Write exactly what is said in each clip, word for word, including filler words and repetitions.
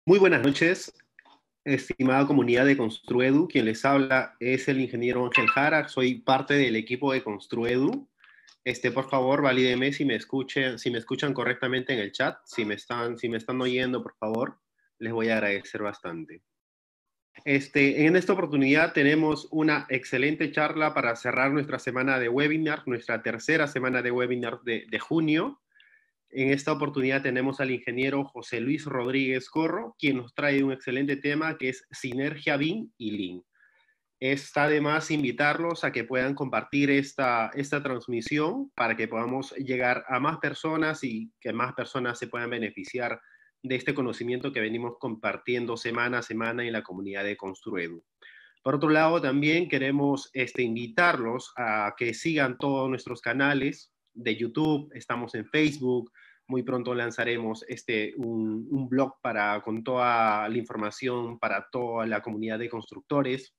Muy buenas noches, estimada comunidad de Construedu. Quien les habla es el ingeniero Ángel Jara. Soy parte del equipo de Construedu. Este, por favor, valídeme si me escuchen, si me escuchan correctamente en el chat. Si me están, si me están oyendo, por favor, les voy a agradecer bastante. Este, en esta oportunidad tenemos una excelente charla para cerrar nuestra semana de webinar, nuestra tercera semana de webinar de, de junio. En esta oportunidad tenemos al ingeniero José Luis Rodríguez Corro, quien nos trae un excelente tema que es Sinergia B I M y Lean. Está de más invitarlos a que puedan compartir esta, esta transmisión para que podamos llegar a más personas y que más personas se puedan beneficiar de este conocimiento que venimos compartiendo semana a semana en la comunidad de Construedu. Por otro lado, también queremos este, invitarlos a que sigan todos nuestros canales de YouTube, estamos en Facebook, muy pronto lanzaremos este, un, un blog para, con toda la información para toda la comunidad de constructores.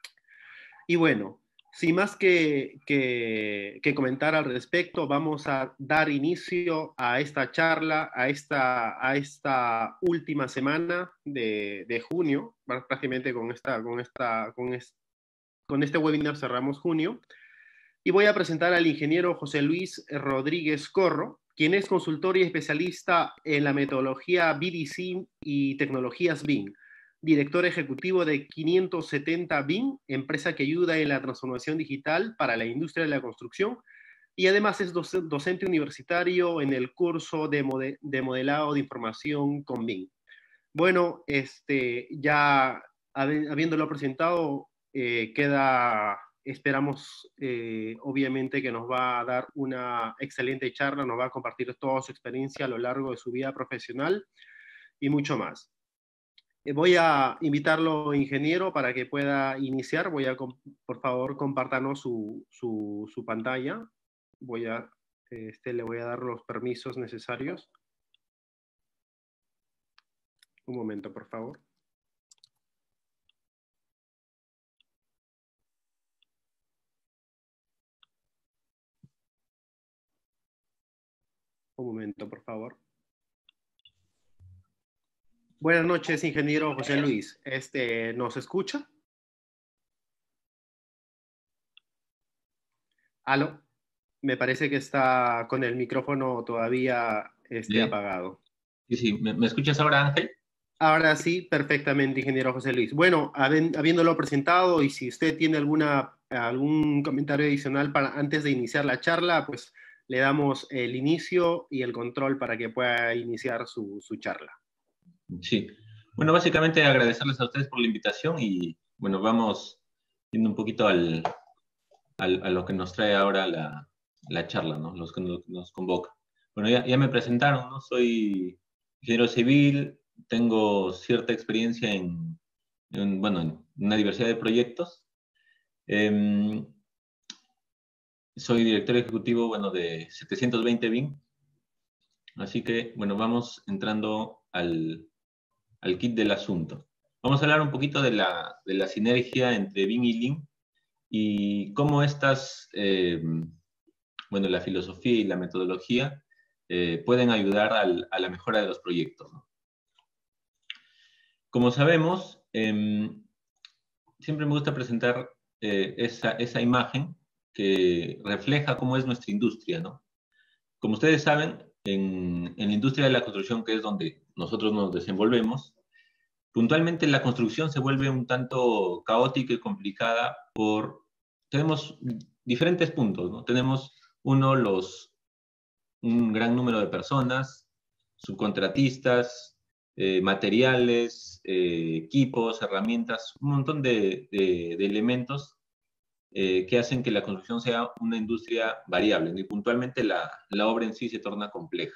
Y bueno, sin más que, que, que comentar al respecto, vamos a dar inicio a esta charla, a esta, a esta última semana de, de junio, prácticamente con, esta, con, esta, con, es, con este webinar cerramos junio. Y voy a presentar al ingeniero José Luis Rodríguez Corro, quien es consultor y especialista en la metodología B D C y tecnologías B I M, director ejecutivo de quinientos setenta B I M, empresa que ayuda en la transformación digital para la industria de la construcción, y además es docente universitario en el curso de, mode de modelado de información con B I M. Bueno, este, ya habiéndolo presentado, eh, queda... Esperamos, eh, obviamente, que nos va a dar una excelente charla, nos va a compartir toda su experiencia a lo largo de su vida profesional y mucho más. Eh, voy a invitarlo, ingeniero, para que pueda iniciar. Voy a, por favor, compártanos su, su, su pantalla. Voy a, este, le voy a dar los permisos necesarios. Un momento, por favor. Un momento, por favor. Buenas noches, ingeniero José Luis. Este, ¿nos escucha? ¿Aló? Me parece que está con el micrófono todavía este, apagado. Sí, sí. ¿Me, ¿Me escuchas ahora, Ángel? Ahora sí, perfectamente, ingeniero José Luis. Bueno, habiéndolo presentado y si usted tiene alguna, algún comentario adicional para, antes de iniciar la charla, pues le damos el inicio y el control para que pueda iniciar su, su charla. Sí. Bueno, básicamente agradecerles a ustedes por la invitación y, bueno, vamos yendo un poquito al, al, a lo que nos trae ahora la, la charla, ¿no? Los que nos, nos convoca. Bueno, ya, ya me presentaron, ¿no? Soy ingeniero civil, tengo cierta experiencia en, en, bueno, en una diversidad de proyectos. Eh, soy director ejecutivo, bueno, de setecientos veinte B I M. Así que, bueno, vamos entrando al, al kit del asunto. Vamos a hablar un poquito de la, de la sinergia entre B I M y Lean y cómo estas, eh, bueno, la filosofía y la metodología eh, pueden ayudar al, a la mejora de los proyectos, ¿no? Como sabemos, eh, siempre me gusta presentar eh, esa, esa imagen que refleja cómo es nuestra industria, ¿no? Como ustedes saben, en, en la industria de la construcción, que es donde nosotros nos desenvolvemos, puntualmente la construcción se vuelve un tanto caótica y complicada por... Tenemos diferentes puntos, ¿no? Tenemos, uno, los, un gran número de personas, subcontratistas, eh, materiales, eh, equipos, herramientas, un montón de, de, de elementos eh, que hacen que la construcción sea una industria variable, ¿no? Y puntualmente la, la obra en sí se torna compleja.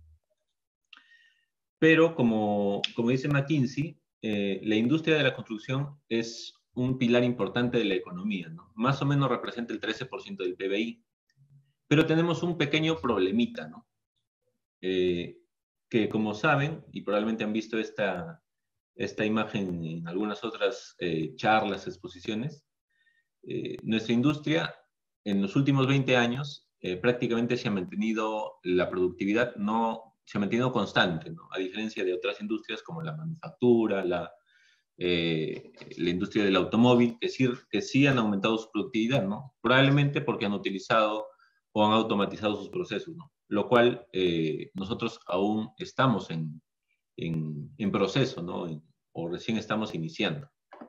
Pero como, como dice McKinsey, eh, la industria de la construcción es un pilar importante de la economía, ¿no? Más o menos representa el trece por ciento del P B I. Pero tenemos un pequeño problemita, ¿no? Eh, que como saben, y probablemente han visto esta, esta imagen en algunas otras eh, charlas, exposiciones, eh, nuestra industria en los últimos veinte años eh, prácticamente se ha mantenido la productividad, no se ha mantenido constante, ¿no? A diferencia de otras industrias como la manufactura, la, eh, la industria del automóvil, que sí, que sí han aumentado su productividad, ¿no? Probablemente porque han utilizado o han automatizado sus procesos, ¿no? Lo cual eh, nosotros aún estamos en, en, en proceso, ¿no? En, o recién estamos iniciando.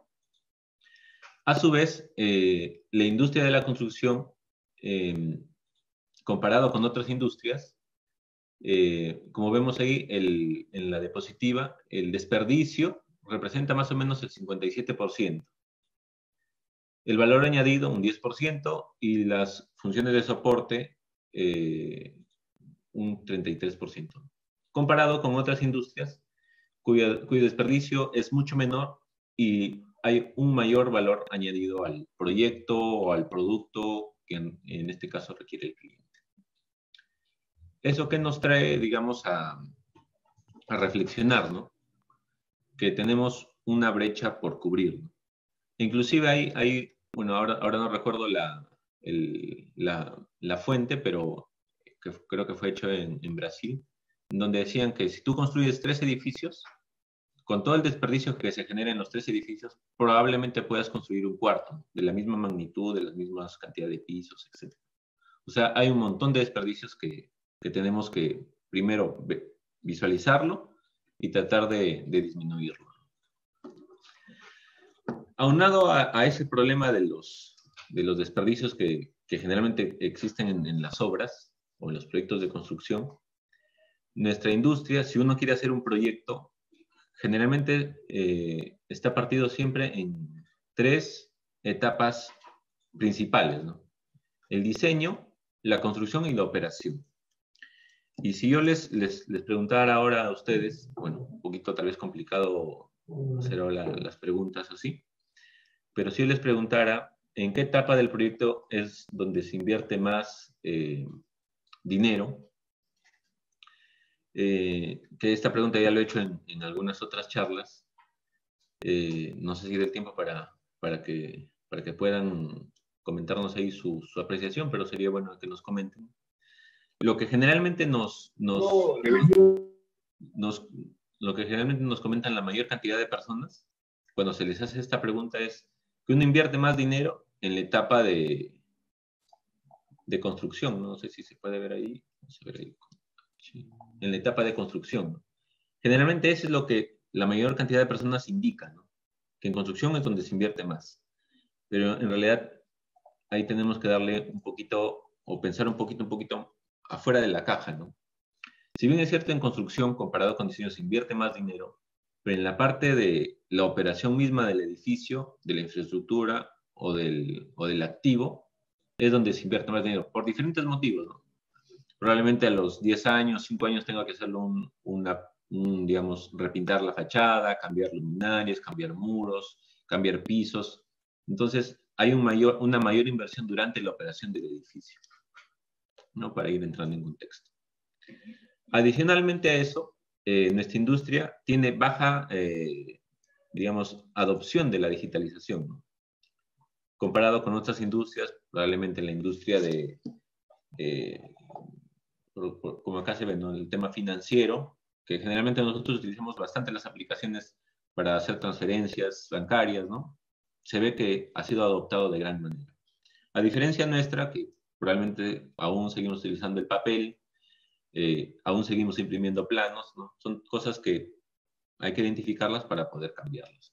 A su vez, eh, la industria de la construcción, eh, comparado con otras industrias, eh, como vemos ahí el, en la diapositiva, el desperdicio representa más o menos el cincuenta y siete por ciento. El valor añadido, un diez por ciento, y las funciones de soporte, eh, un treinta y tres por ciento. Comparado con otras industrias, cuyo, cuyo desperdicio es mucho menor y hay un mayor valor añadido al proyecto o al producto que en, en este caso requiere el cliente. Eso que nos trae, digamos, a, a reflexionar, ¿no? Que tenemos una brecha por cubrir, ¿no? Inclusive hay, hay bueno, ahora, ahora no recuerdo la, el, la, la fuente, pero que creo que fue hecho en, en Brasil, donde decían que si tú construyes tres edificios, con todo el desperdicio que se genera en los tres edificios, probablemente puedas construir un cuarto, de la misma magnitud, de las mismas cantidades de pisos, etcétera. O sea, hay un montón de desperdicios que, que tenemos que primero visualizarlo y tratar de, de disminuirlo. Aunado a, a ese problema de los, de los desperdicios que, que generalmente existen en, en las obras o en los proyectos de construcción, nuestra industria, si uno quiere hacer un proyecto, generalmente eh, está partido siempre en tres etapas principales, ¿no? El diseño, la construcción y la operación. Y si yo les, les, les preguntara ahora a ustedes, bueno, un poquito tal vez complicado hacer ahora las preguntas así, pero si yo les preguntara en qué etapa del proyecto es donde se invierte más eh, dinero, eh, que esta pregunta ya lo he hecho en, en algunas otras charlas, eh, no sé si dé tiempo para, para, que, para que puedan comentarnos ahí su, su apreciación, pero sería bueno que nos comenten. Lo que generalmente nos, nos, nos, lo que generalmente nos comentan la mayor cantidad de personas cuando se les hace esta pregunta es que uno invierte más dinero en la etapa de, de construcción, ¿no? No sé si se puede ver ahí, vamos a ver ahí. Sí. En la etapa de construcción, ¿no? Generalmente eso es lo que la mayor cantidad de personas indican, ¿no? Que en construcción es donde se invierte más. Pero en realidad ahí tenemos que darle un poquito, o pensar un poquito, un poquito afuera de la caja, ¿no? Si bien es cierto en construcción, comparado con diseño, se invierte más dinero, pero en la parte de la operación misma del edificio, de la infraestructura o del, o del activo, es donde se invierte más dinero, por diferentes motivos, ¿no? Probablemente a los diez años, cinco años tenga que hacerlo un, una, un, digamos, repintar la fachada, cambiar luminarias, cambiar muros, cambiar pisos. Entonces, hay un mayor, una mayor inversión durante la operación del edificio, ¿no? Para ir entrando en contexto. Adicionalmente a eso, eh, nuestra industria tiene baja, eh, digamos, adopción de la digitalización, ¿no? Comparado con otras industrias, probablemente la industria de, eh, por, por, como acá se ve, ¿no? El tema financiero, que generalmente nosotros utilizamos bastante las aplicaciones para hacer transferencias bancarias, ¿no? Se ve que ha sido adoptado de gran manera. A diferencia nuestra, que probablemente aún seguimos utilizando el papel, eh, aún seguimos imprimiendo planos, ¿no? Son cosas que hay que identificarlas para poder cambiarlas.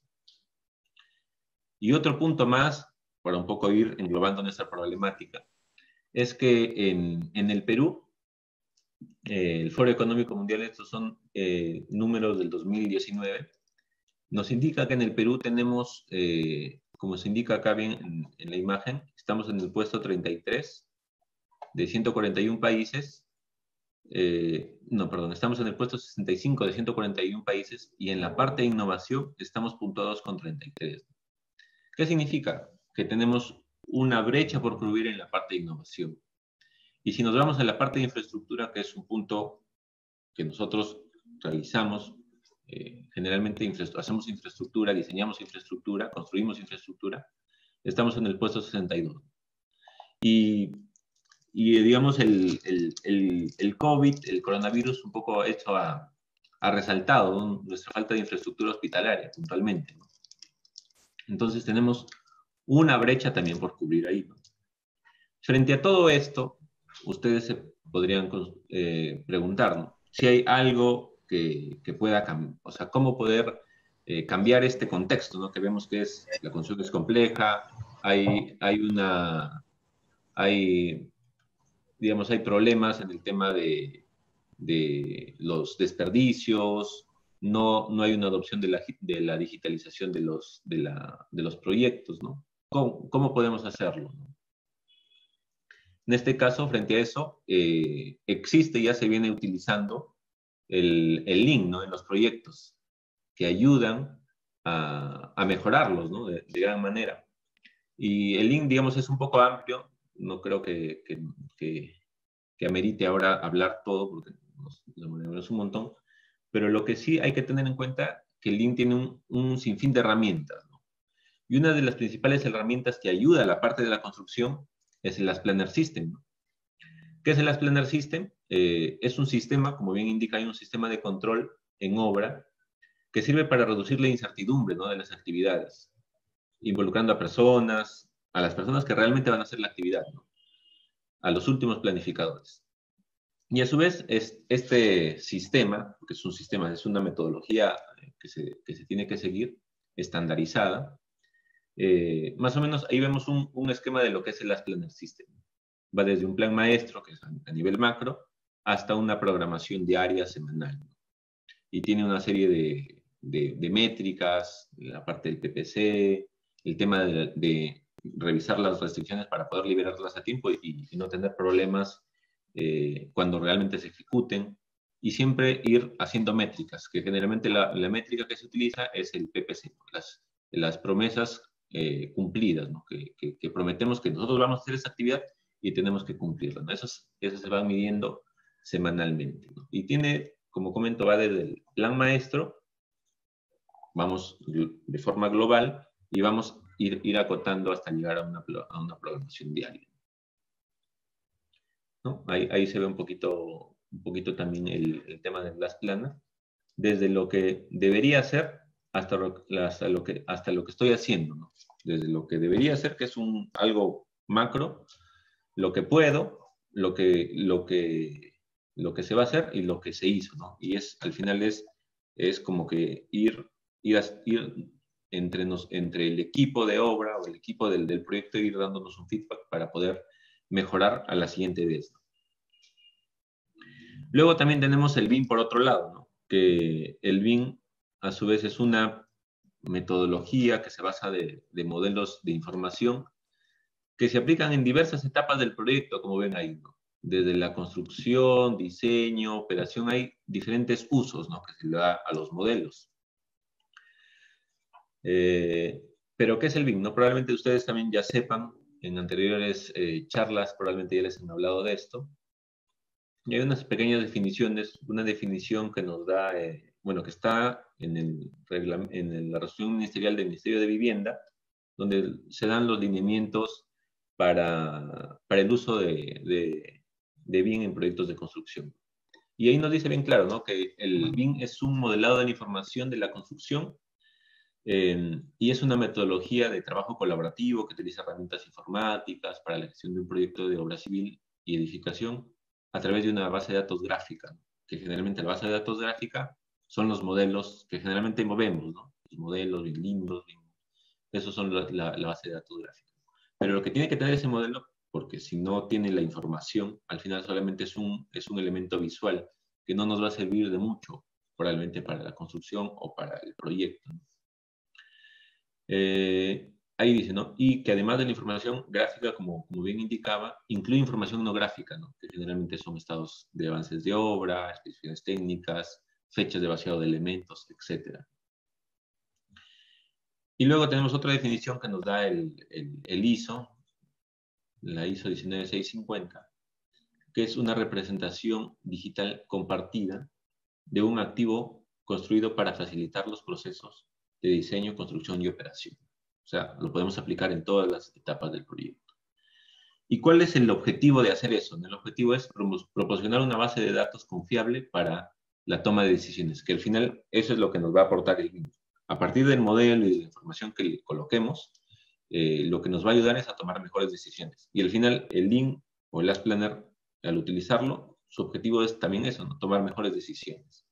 Y otro punto más, para un poco ir englobando nuestra problemática, es que en, en el Perú, eh, el Foro Económico Mundial, estos son eh, números del dos mil diecinueve, nos indica que en el Perú tenemos, eh, como se indica acá bien en, en la imagen, estamos en el puesto treinta y tres de ciento cuarenta y uno países. Eh, no, perdón, estamos en el puesto sesenta y cinco de ciento cuarenta y uno países y en la parte de innovación estamos puntuados con treinta y tres. ¿Qué significa? Que tenemos una brecha por cubrir en la parte de innovación. Y si nos vamos a la parte de infraestructura, que es un punto que nosotros realizamos, eh, generalmente infra hacemos infraestructura, diseñamos infraestructura, construimos infraestructura, estamos en el puesto sesenta y dos. Y y digamos, el, el, el, el COVID, el coronavirus, un poco esto ha, ha resaltado, ¿no?, nuestra falta de infraestructura hospitalaria, puntualmente, ¿no? Entonces tenemos una brecha también por cubrir ahí, ¿no? Frente a todo esto, ustedes se podrían eh, preguntar, ¿no?, si hay algo que, que pueda cambiar, o sea, cómo poder eh, cambiar este contexto, ¿no?, que vemos que es, la construcción es compleja, hay, hay una, hay, digamos, hay problemas en el tema de, de los desperdicios, no, no hay una adopción de la, de la digitalización de los, de, la, de los proyectos, ¿no? ¿Cómo, cómo podemos hacerlo, ¿no? En este caso, frente a eso, eh, existe y ya se viene utilizando el, el Lean, ¿no?, en los proyectos, que ayudan a, a mejorarlos, ¿no?, de, de gran manera. Y el Lean, digamos, es un poco amplio, no creo que, que, que, que amerite ahora hablar todo, porque nos demoramos un montón, pero lo que sí hay que tener en cuenta que el Lean tiene un, un sinfín de herramientas, ¿no? Y una de las principales herramientas que ayuda a la parte de la construcción es el Last Planner System, ¿no? ¿Qué es el Last Planner System? Eh, es un sistema, como bien indica, hay un sistema de control en obra que sirve para reducir la incertidumbre, ¿no?, de las actividades, involucrando a personas, a las personas que realmente van a hacer la actividad, ¿no?, a los últimos planificadores. Y a su vez, es, este sistema, porque es un sistema, es una metodología que se, que se tiene que seguir, estandarizada, eh, más o menos ahí vemos un, un esquema de lo que es el Last Planner System. Va desde un plan maestro, que es a nivel macro, hasta una programación diaria, semanal, ¿no? Y tiene una serie de, de, de métricas, la parte del P P C, el tema de, de revisar las restricciones para poder liberarlas a tiempo y, y no tener problemas eh, cuando realmente se ejecuten, y siempre ir haciendo métricas, que generalmente la, la métrica que se utiliza es el P P C, las, las promesas eh, cumplidas, ¿no?, que, que, que prometemos que nosotros vamos a hacer esa actividad y tenemos que cumplirla, ¿no? Esos, esos se van midiendo semanalmente, ¿no? Y tiene, como comento, va desde el plan maestro, vamos de forma global y vamos a ir, ir acotando hasta llegar a una, a una programación diaria, ¿no? Ahí, ahí se ve un poquito, un poquito también el, el tema del Last Planner, desde lo que debería ser hasta lo, hasta lo, que, hasta lo que estoy haciendo, ¿no? Desde lo que debería ser, que es un, algo macro, lo que puedo, lo que, lo que, lo que se va a hacer y lo que se hizo, ¿no? Y es, al final es, es como que ir, ir, a, ir entre, nos, entre el equipo de obra o el equipo del, del proyecto, ir dándonos un feedback para poder mejorar a la siguiente vez, ¿no? Luego también tenemos el B I M por otro lado, ¿no?, que el B I M a su vez es una metodología que se basa de, de modelos de información que se aplican en diversas etapas del proyecto, como ven ahí, ¿no? Desde la construcción, diseño, operación, hay diferentes usos, ¿no?, que se le da a los modelos. Eh, pero, ¿qué es el B I M? ¿No? Probablemente ustedes también ya sepan, en anteriores eh, charlas probablemente ya les han hablado de esto. Y hay unas pequeñas definiciones, una definición que nos da, eh, bueno, que está en, el en la resolución ministerial del Ministerio de Vivienda, donde se dan los lineamientos para, para el uso de, de, de B I M en proyectos de construcción. Y ahí nos dice bien claro, ¿no?, que el B I M es un modelado de la información de la construcción eh, y es una metodología de trabajo colaborativo que utiliza herramientas informáticas para la gestión de un proyecto de obra civil y edificación a través de una base de datos gráfica, ¿no?, que generalmente la base de datos gráfica son los modelos que generalmente movemos, ¿no?, los modelos bien lindos, bien, esos son la, la, la base de datos gráfica. Pero lo que tiene que tener ese modelo, porque si no tiene la información, al final solamente es un, es un elemento visual que no nos va a servir de mucho, probablemente para la construcción o para el proyecto, ¿no? Eh, ahí dice, ¿no?, y que además de la información gráfica, como, como bien indicaba, incluye información no gráfica, ¿no?, que generalmente son estados de avances de obra, especificaciones técnicas, fechas de vaciado de elementos, etcétera. Y luego tenemos otra definición que nos da el, el, el I S O, la I S O diecinueve mil seiscientos cincuenta, que es una representación digital compartida de un activo construido para facilitar los procesos de diseño, construcción y operación. O sea, lo podemos aplicar en todas las etapas del proyecto. ¿Y cuál es el objetivo de hacer eso? El objetivo es proporcionar una base de datos confiable para la toma de decisiones, que al final eso es lo que nos va a aportar el B I M. A partir del modelo y de la información que le coloquemos, eh, lo que nos va a ayudar es a tomar mejores decisiones. Y al final el B I M o el Last Planner, al utilizarlo, su objetivo es también eso, ¿no? Tomar mejores decisiones.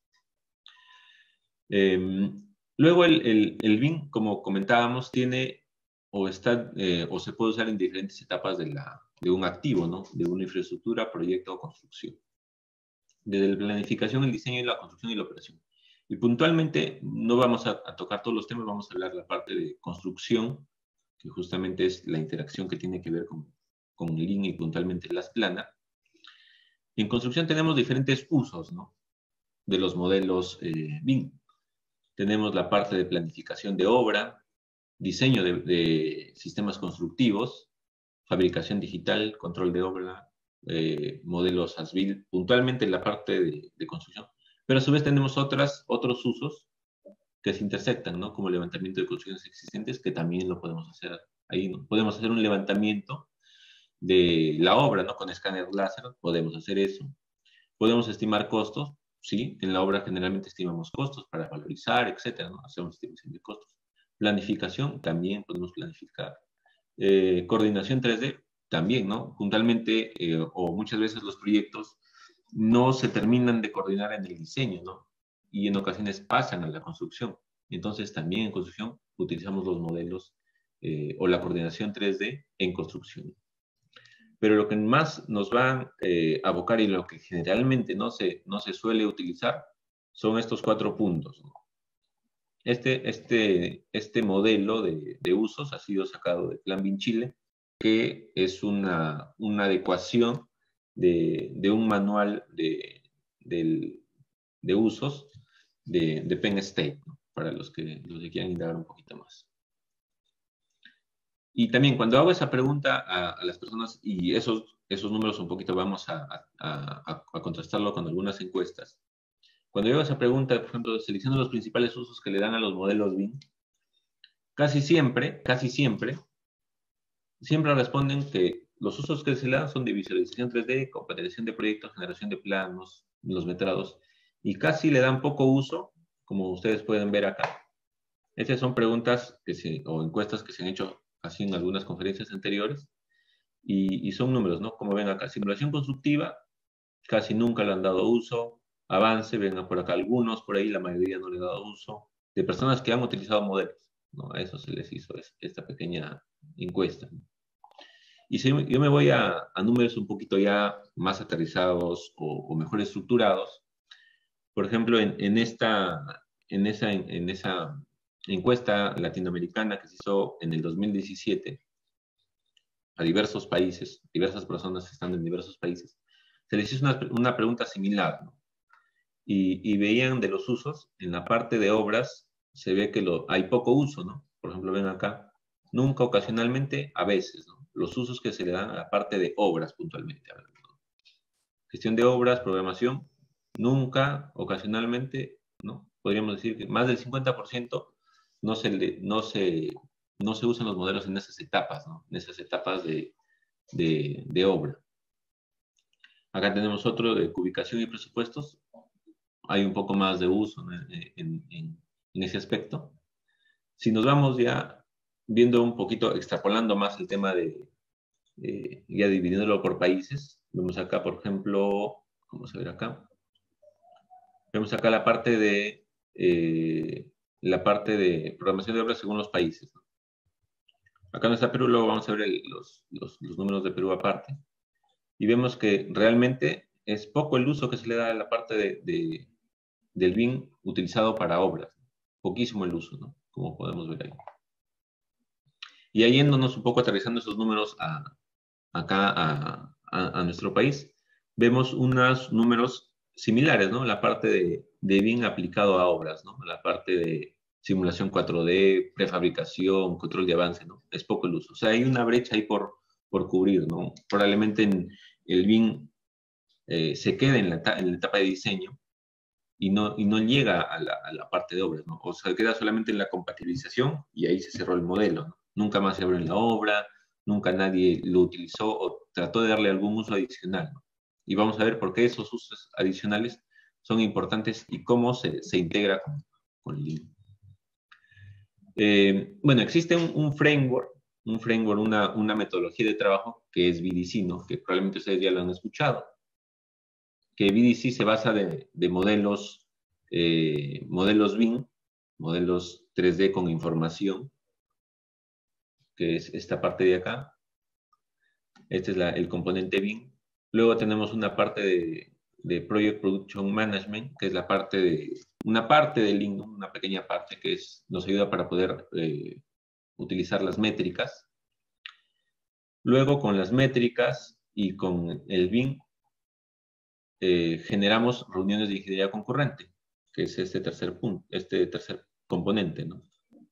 Eh, luego el, el, el B I M, como comentábamos, tiene o, está, eh, o se puede usar en diferentes etapas de, la, de un activo, ¿no? De una infraestructura, proyecto o construcción. Desde la planificación, el diseño, y la construcción y la operación. Y puntualmente no vamos a, a tocar todos los temas, vamos a hablar de la parte de construcción, que justamente es la interacción que tiene que ver con, con el Lean y puntualmente las planas. En construcción tenemos diferentes usos, ¿no? De los modelos eh, B I M. Tenemos la parte de planificación de obra, diseño de, de sistemas constructivos, fabricación digital, control de obra, eh, modelos as-built, puntualmente en la parte de, de construcción. Pero a su vez tenemos otras, otros usos que se intersectan, ¿no? Como levantamiento de construcciones existentes, que también lo podemos hacer ahí, ¿no? Podemos hacer un levantamiento de la obra, ¿no? Con escáner láser, podemos hacer eso. Podemos estimar costos, sí, en la obra generalmente estimamos costos para valorizar, etcétera, ¿no? Hacemos estimación de costos. Planificación, también podemos planificar. Eh, coordinación tres D, también, ¿no? Puntualmente, eh, o muchas veces los proyectos no se terminan de coordinar en el diseño, ¿no? Y en ocasiones pasan a la construcción. Entonces, también en construcción utilizamos los modelos eh, o la coordinación tres D en construcción. Pero lo que más nos va eh, a abocar y lo que generalmente no se, no se suele utilizar son estos cuatro puntos, ¿no? Este, este, este modelo de, de usos ha sido sacado de Plan B I M Chile, que es una, una adecuación de, de un manual de, de, de usos de, de Penn State, ¿no? Para los que, los que quieran indagar un poquito más. Y también cuando hago esa pregunta a, a las personas, y esos, esos números un poquito vamos a, a, a, a contrastarlo con algunas encuestas. Cuando yo hago esa pregunta, por ejemplo, selecciono los principales usos que le dan a los modelos B I M, casi siempre, casi siempre, siempre responden que los usos que se le dan son de visualización tres D, compilación de proyectos, generación de planos, los metrados, y casi le dan poco uso, como ustedes pueden ver acá. Estas son preguntas que se, o encuestas que se han hecho así en algunas conferencias anteriores, y, y son números, ¿no? Como ven acá, simulación constructiva, casi nunca le han dado uso. Avance, vengan por acá algunos, por ahí la mayoría no le ha dado uso, de personas que han utilizado modelos, ¿no? A eso se les hizo esta pequeña encuesta, ¿no? Y si yo me voy a, a números un poquito ya más aterrizados o, o mejor estructurados, por ejemplo, en, en, esta, en, esa, en, en esa encuesta latinoamericana que se hizo en el dos mil diecisiete a diversos países, diversas personas que están en diversos países, se les hizo una, una pregunta similar, ¿no? Y, y veían de los usos, en la parte de obras se ve que lo, hay poco uso, ¿no? Por ejemplo, ven acá, nunca, ocasionalmente, a veces, ¿no? Los usos que se le dan a la parte de obras puntualmente. A ver, ¿no? Gestión de obras, programación, nunca, ocasionalmente, ¿no? Podríamos decir que más del cincuenta por ciento no se, le, no se, no se usan los modelos en esas etapas, ¿no? En esas etapas de, de, de obra. Acá tenemos otro de ubicación y presupuestos. Hay un poco más de uso en, en, en, en ese aspecto. Si nos vamos ya viendo un poquito, extrapolando más el tema de, eh, ya dividiéndolo por países, vemos acá, por ejemplo, vamos a ver acá, vemos acá la parte de, eh, la parte de programación de obras según los países, ¿no? Acá no está Perú, luego vamos a ver el, los, los, los números de Perú aparte, y vemos que realmente es poco el uso que se le da a la parte de, de del B I M utilizado para obras. Poquísimo el uso, ¿no? Como podemos ver ahí. Y ahí yéndonos un poco aterrizando esos números a, acá a, a, a nuestro país, vemos unos números similares, ¿no? La parte de, de B I M aplicado a obras, ¿no? La parte de simulación cuatro D, prefabricación, control de avance, ¿no? Es poco el uso. O sea, hay una brecha ahí por, por cubrir, ¿no? Probablemente en el B I M eh, se quede en la, en la etapa de diseño, Y no, y no llega a la, a la parte de obras, ¿no? O sea, queda solamente en la compatibilización y ahí se cerró el modelo, ¿no? Nunca más se abrió en la obra, nunca nadie lo utilizó o trató de darle algún uso adicional, ¿no? Y vamos a ver por qué esos usos adicionales son importantes y cómo se, se integra con, con Lean. Eh, bueno, existe un, un framework, un framework una, una metodología de trabajo que es B D C, ¿no? Que probablemente ustedes ya lo han escuchado. Que B D C se basa de, de modelos, eh, modelos B I M, modelos tres D con información, que es esta parte de acá. Este es la, el componente B I M. Luego tenemos una parte de, de Project Production Management, que es la parte de, una parte del Lean, ¿no? Una pequeña parte que es, nos ayuda para poder eh, utilizar las métricas. Luego con las métricas y con el B I M, eh, generamos reuniones de ingeniería concurrente, que es este tercer punto, este tercer componente, ¿no?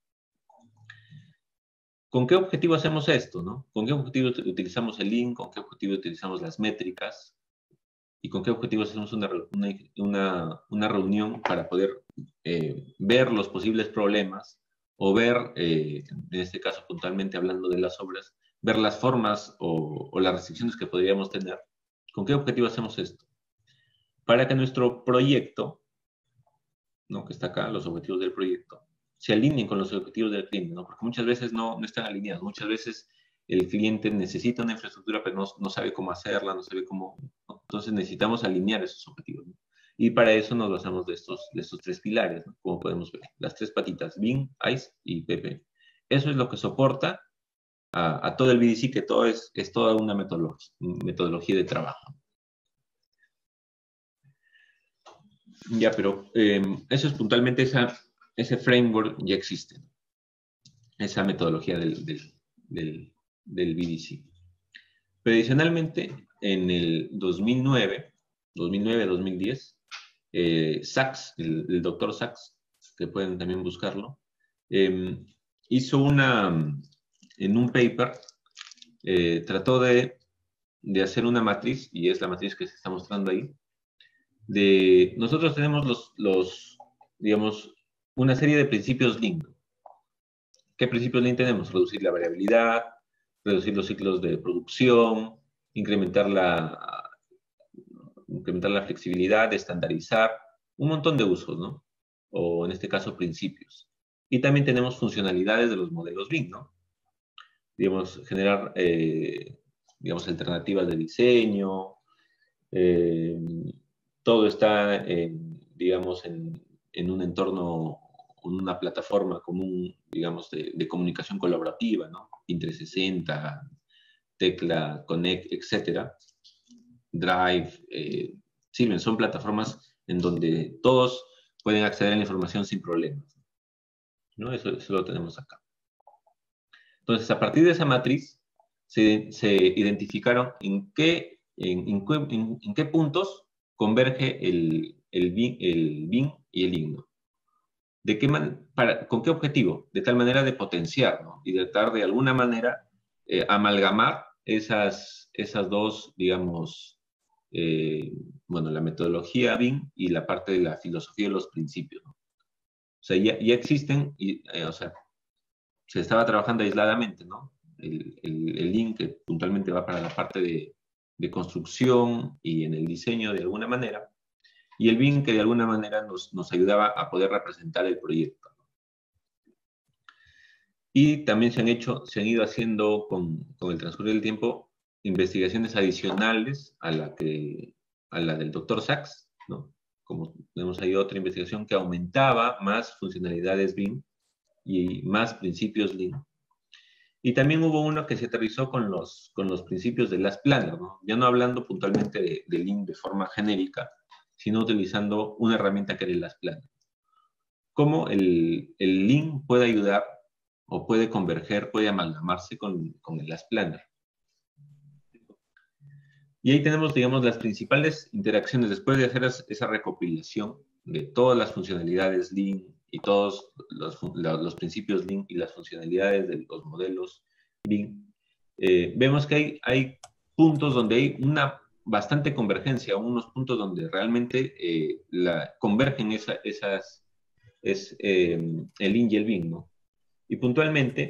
¿Con qué objetivo hacemos esto, no? ¿Con qué objetivo utilizamos el Lean? ¿Con qué objetivo utilizamos las métricas? ¿Y con qué objetivo hacemos una, una, una, una reunión para poder eh, ver los posibles problemas o ver, eh, en este caso puntualmente hablando de las obras, ver las formas o, o las restricciones que podríamos tener? ¿Con qué objetivo hacemos esto? Para que nuestro proyecto, ¿no? Que está acá, los objetivos del proyecto, se alineen con los objetivos del cliente, ¿no? Porque muchas veces no, no están alineados. Muchas veces el cliente necesita una infraestructura, pero no, no sabe cómo hacerla, no sabe cómo, ¿no? Entonces necesitamos alinear esos objetivos, ¿no? Y para eso nos basamos de estos, de estos tres pilares, ¿no? Como podemos ver, las tres patitas, B I M, I C E y P P. Eso es lo que soporta a, a todo el B D C, que todo es, es toda una metodología, metodología de trabajo. Ya, pero eh, eso es puntualmente, esa, ese framework ya existe, esa metodología del, del, del, del B D C. Pero adicionalmente, en el dos mil nueve, dos mil nueve, dos mil diez, eh, Sachs, el, el doctor Sachs, que pueden también buscarlo, eh, hizo una, en un paper, eh, trató de, de hacer una matriz, y es la matriz que se está mostrando ahí. De, nosotros tenemos los, los, digamos, una serie de principios Lean. ¿Qué principios Lean tenemos? Reducir la variabilidad, reducir los ciclos de producción, incrementar la, incrementar la flexibilidad, estandarizar, un montón de usos, ¿no? O en este caso, principios. Y también tenemos funcionalidades de los modelos Lean, ¿no? Digamos, generar, eh, digamos, alternativas de diseño, eh, todo está, en, digamos, en, en un entorno, en una plataforma común, digamos, de, de comunicación colaborativa, ¿no? Pin trescientos sesenta, Tecla, Connect, etcétera. Drive, eh, sirven, son plataformas en donde todos pueden acceder a la información sin problemas, ¿no? Eso, eso lo tenemos acá. Entonces, a partir de esa matriz, se, se identificaron en qué, en, en, en, en qué puntos converge el, el, B I M, el B I M y el Lean, ¿no? ¿De qué man, para, ¿Con qué objetivo? De tal manera de potenciar, ¿no? Y de tratar de alguna manera eh, amalgamar esas, esas dos, digamos, eh, bueno, la metodología B I M y la parte de la filosofía de los principios, ¿no? O sea, ya, ya existen, y, eh, o sea, se estaba trabajando aisladamente, ¿no? El, el, el Lean, que puntualmente va para la parte de, de construcción y en el diseño de alguna manera, y el B I M, que de alguna manera nos, nos ayudaba a poder representar el proyecto. Y también se han hecho, se han ido haciendo con, con el transcurso del tiempo investigaciones adicionales a la, que, a la del doctor Sachs, ¿no? Como tenemos ahí otra investigación que aumentaba más funcionalidades B I M y más principios Lean. Y también hubo uno que se aterrizó con los, con los principios de Last Planner, ¿no? Ya no hablando puntualmente de, de Lean de forma genérica, sino utilizando una herramienta que era el Last Planner. Cómo el, el Lean puede ayudar o puede converger, puede amalgamarse con, con el Last Planner. Y ahí tenemos, digamos, las principales interacciones después de hacer esa recopilación de todas las funcionalidades Lean y todos los, los principios Lean y las funcionalidades de los modelos Lean. Eh, vemos que hay, hay puntos donde hay una bastante convergencia, unos puntos donde realmente eh, la, convergen esa, esas, es, eh, el Lean y el B I M, ¿no? Y puntualmente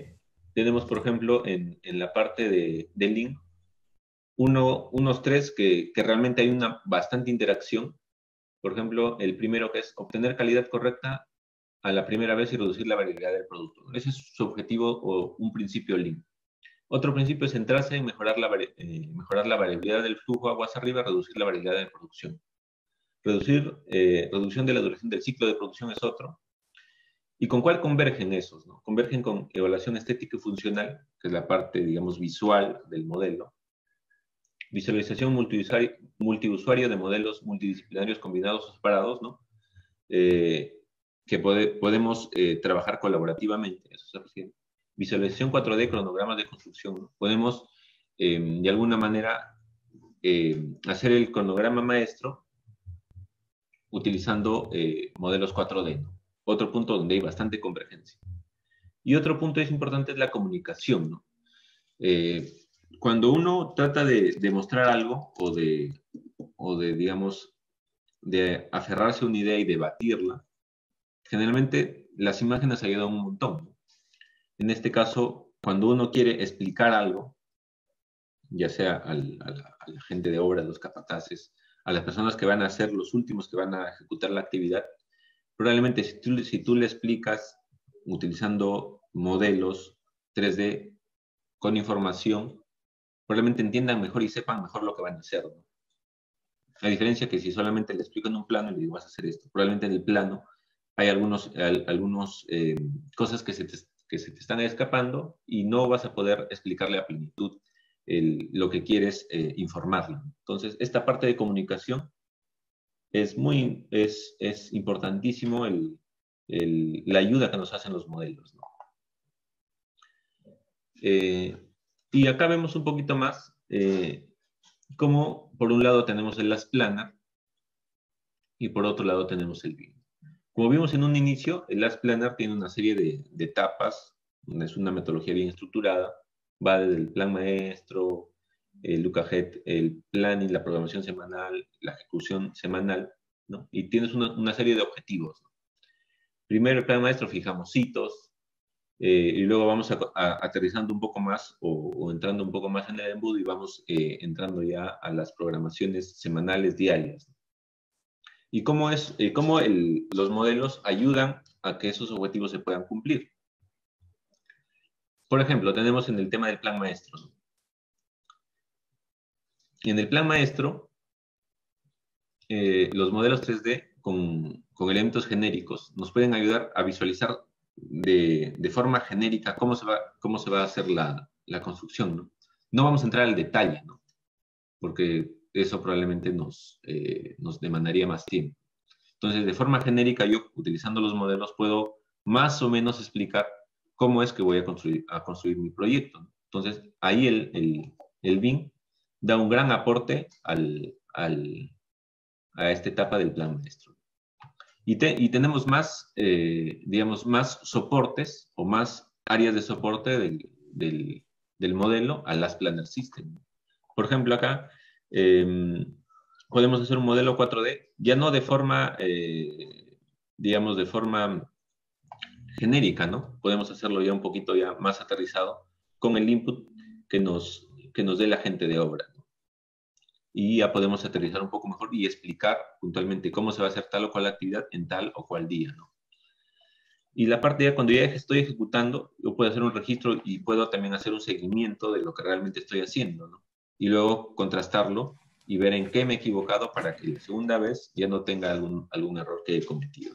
tenemos, por ejemplo, en, en la parte de, de Lean, uno, unos tres que, que realmente hay una bastante interacción. Por ejemplo, el primero que es obtener calidad correcta a la primera vez y reducir la variabilidad del producto. Ese es su objetivo o un principio Lean. Otro principio es centrarse en mejorar la, eh, mejorar la variabilidad del flujo aguas arriba, reducir la variabilidad de producción. Reducir, eh, reducción de la duración del ciclo de producción es otro. ¿Y con cuál convergen esos? ¿No? Convergen con evaluación estética y funcional, que es la parte, digamos, visual del modelo. Visualización multiusuario, multiusuario de modelos multidisciplinarios combinados o separados, ¿no? Eh, que puede, podemos eh, trabajar colaborativamente. Eso se refiere. Visualización cuatro D, cronogramas de construcción, ¿no? Podemos, eh, de alguna manera, eh, hacer el cronograma maestro utilizando eh, modelos cuatro D, ¿no? Otro punto donde hay bastante convergencia. Y otro punto es importante es la comunicación, ¿no? Eh, cuando uno trata de, de mostrar algo o de, o de, digamos, de aferrarse a una idea y debatirla, generalmente las imágenes ayudan un montón, ¿no? En este caso, cuando uno quiere explicar algo, ya sea al, a, la, a la gente de obra, a los capataces, a las personas que van a ser los últimos que van a ejecutar la actividad, probablemente si tú, si tú le explicas utilizando modelos tres D con información, probablemente entiendan mejor y sepan mejor lo que van a hacer, ¿no? A diferencia que si solamente le explico en un plano y le digo vas a hacer esto, probablemente en el plano hay algunos, al, algunos eh, cosas que se, te, que se te están escapando y no vas a poder explicarle a plenitud el, lo que quieres eh, informarle. Entonces, esta parte de comunicación es muy, es, es importantísimo el, el, la ayuda que nos hacen los modelos, ¿no? Eh, y acá vemos un poquito más eh, cómo por un lado tenemos el Last Planner y por otro lado tenemos el B I M. Como vimos en un inicio, el Last Planner tiene una serie de, de etapas, es una metodología bien estructurada, va desde el plan maestro, el look ahead, el planning, la programación semanal, la ejecución semanal, ¿no? Y tienes una, una serie de objetivos, ¿no? Primero el plan maestro fijamos hitos, eh, y luego vamos a, a, aterrizando un poco más o, o entrando un poco más en el embudo y vamos eh, entrando ya a las programaciones semanales diarias, ¿no? Y cómo, es, eh, cómo el, los modelos ayudan a que esos objetivos se puedan cumplir. Por ejemplo, tenemos en el tema del plan maestro, ¿no? Y en el plan maestro, eh, los modelos tres D con, con elementos genéricos nos pueden ayudar a visualizar de, de forma genérica cómo se va, cómo se va a hacer la, la construcción, ¿no? No vamos a entrar al detalle, ¿no? Porque eso probablemente nos, eh, nos demandaría más tiempo. Entonces, de forma genérica, yo utilizando los modelos puedo más o menos explicar cómo es que voy a construir, a construir mi proyecto, ¿no? Entonces, ahí el, el, el B I M da un gran aporte al, al, a esta etapa del plan maestro. Y, te, y tenemos más, eh, digamos, más soportes o más áreas de soporte del, del, del modelo a las Planner System. Por ejemplo, acá eh, podemos hacer un modelo cuatro D, ya no de forma, eh, digamos, de forma genérica, ¿no? Podemos hacerlo ya un poquito ya más aterrizado con el input que nos, que nos dé la gente de obra, ¿no? Y ya podemos aterrizar un poco mejor y explicar puntualmente cómo se va a hacer tal o cual actividad en tal o cual día, ¿no? Y la parte ya cuando ya estoy ejecutando, yo puedo hacer un registro y puedo también hacer un seguimiento de lo que realmente estoy haciendo, ¿no? Y luego contrastarlo y ver en qué me he equivocado para que la segunda vez ya no tenga algún, algún error que he cometido.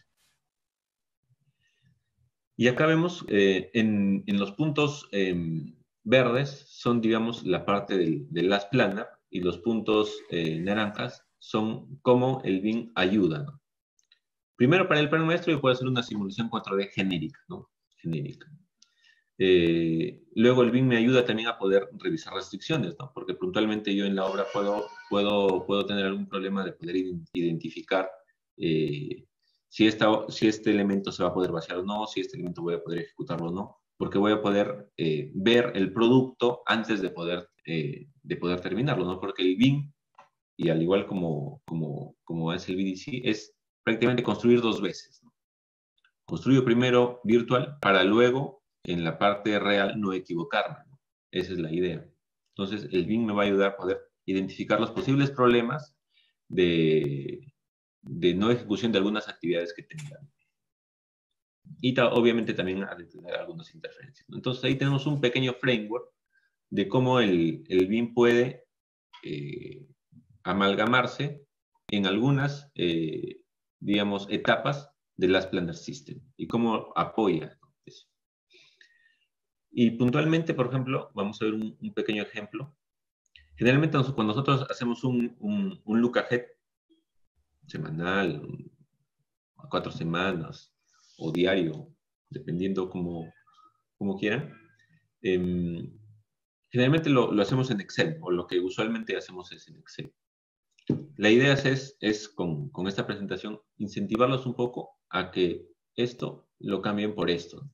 Y acá vemos eh, en, en los puntos eh, verdes son, digamos, la parte del, del Last Planner y los puntos eh, naranjas son cómo el B I M ayuda, ¿no? Primero, para el plan maestro yo puedo hacer una simulación cuatro D genérica, ¿no? Genérica. Eh, luego el B I M me ayuda también a poder revisar restricciones, ¿no? Porque puntualmente yo en la obra puedo, puedo, puedo tener algún problema de poder identificar eh, si, esta, si este elemento se va a poder vaciar o no, si este elemento voy a poder ejecutarlo o no, porque voy a poder eh, ver el producto antes de poder, eh, de poder terminarlo, ¿no? Porque el B I M, y al igual como, como, como es el B D C, es prácticamente construir dos veces, ¿no? Construyo primero virtual para luego en la parte real no equivocarme, ¿no? Esa es la idea. Entonces, el B I M me va a ayudar a poder identificar los posibles problemas de, de no ejecución de algunas actividades que tengan. Y ta, obviamente también a detener algunas interferencias, ¿no? Entonces, ahí tenemos un pequeño framework de cómo el, el B I M puede eh, amalgamarse en algunas, eh, digamos, etapas de Last Planner System y cómo apoya eso. Y puntualmente, por ejemplo, vamos a ver un, un pequeño ejemplo. Generalmente cuando nosotros hacemos un, un, un look ahead semanal, a cuatro semanas o diario, dependiendo como, como quieran, eh, generalmente lo, lo hacemos en Excel, o lo que usualmente hacemos es en Excel. La idea es, es con, con esta presentación, incentivarlos un poco a que esto lo cambien por esto.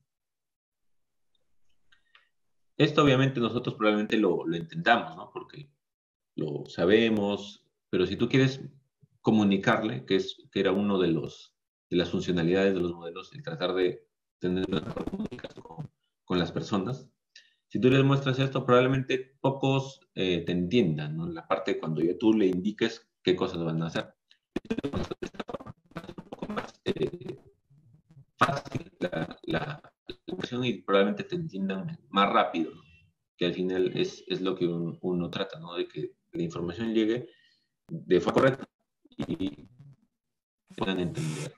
Esto obviamente nosotros probablemente lo, lo entendamos, ¿no? Porque lo sabemos, pero si tú quieres comunicarle, que, es, que era uno de, los, de las funcionalidades de los modelos, el tratar de tener una mejor comunicación con, con las personas, si tú les muestras esto, probablemente pocos eh, te entiendan, ¿no? La parte cuando ya tú le indiques qué cosas van a hacer. Es un poco más eh, fácil la, la, la y probablemente te entiendan más rápido, ¿no? Que al final es, es lo que un, uno trata, ¿no? De que la información llegue de forma correcta y puedan entender.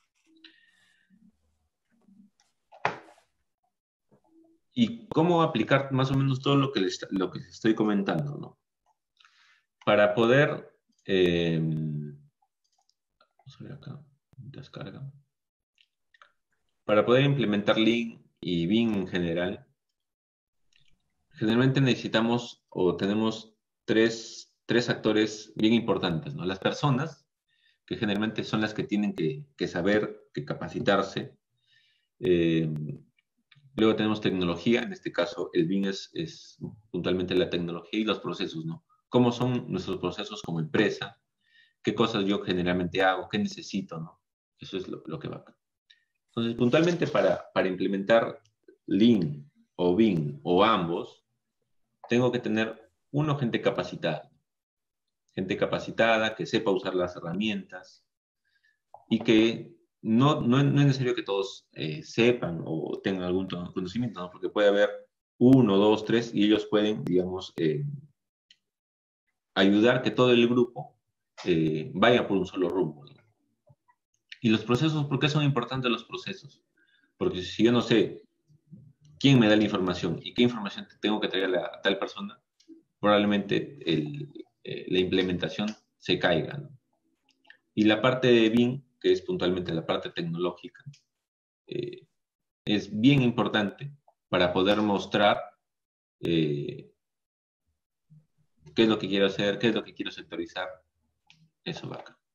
Y cómo aplicar más o menos todo lo que les, lo que les estoy comentando, ¿no? Para poder, eh, vamos a ver acá, descarga. Para poder implementar Lean y B I M en general, generalmente necesitamos o tenemos tres, tres actores bien importantes, ¿no? Las personas, que generalmente son las que tienen que, que saber, que capacitarse. Eh, luego tenemos tecnología, en este caso el B I M es, es puntualmente la tecnología y los procesos, ¿no? ¿Cómo son nuestros procesos como empresa? ¿Qué cosas yo generalmente hago? ¿Qué necesito, no? Eso es lo, lo que va acá. Entonces, puntualmente para, para implementar Lean o B I M o ambos, tengo que tener, uno, gente capacitada. Gente capacitada, que sepa usar las herramientas y que no, no, no es necesario que todos eh, sepan o tengan algún conocimiento, ¿no? Porque puede haber uno, dos, tres y ellos pueden, digamos, eh, ayudar que todo el grupo eh, vaya por un solo rumbo, ¿no? Y los procesos, ¿por qué son importantes los procesos? Porque si yo no sé quién me da la información y qué información tengo que traerle a tal persona, probablemente el, eh, la implementación se caiga, ¿no? Y la parte de B I M, que es puntualmente la parte tecnológica, eh, es bien importante para poder mostrar eh, qué es lo que quiero hacer, qué es lo que quiero sectorizar. Eso va acá.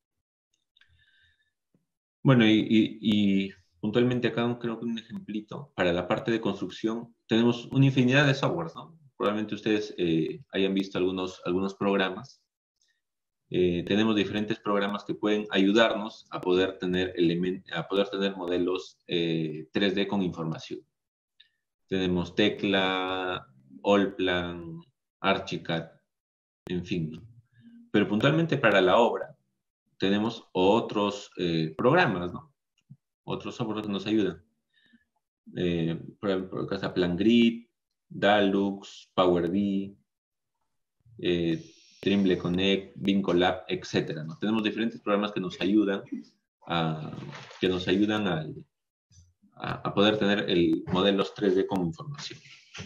Bueno, y, y, y puntualmente acá creo que un ejemplito para la parte de construcción. Tenemos una infinidad de softwares, ¿no? Probablemente ustedes eh, hayan visto algunos, algunos programas. Eh, tenemos diferentes programas que pueden ayudarnos a poder tener, a poder tener modelos eh, tres D con información. Tenemos Tecla, Allplan, Archicad, en fin, ¿no? Pero puntualmente para la obra tenemos otros eh, programas, ¿no? Otros software que nos ayudan. Eh, por ejemplo, acá está PlanGrid, Dalux, PowerBee, eh, Trimble Connect, Vincolab, etcétera, ¿no? Tenemos diferentes programas que nos ayudan a, que nos ayudan a, a, a poder tener el modelos tres D como información.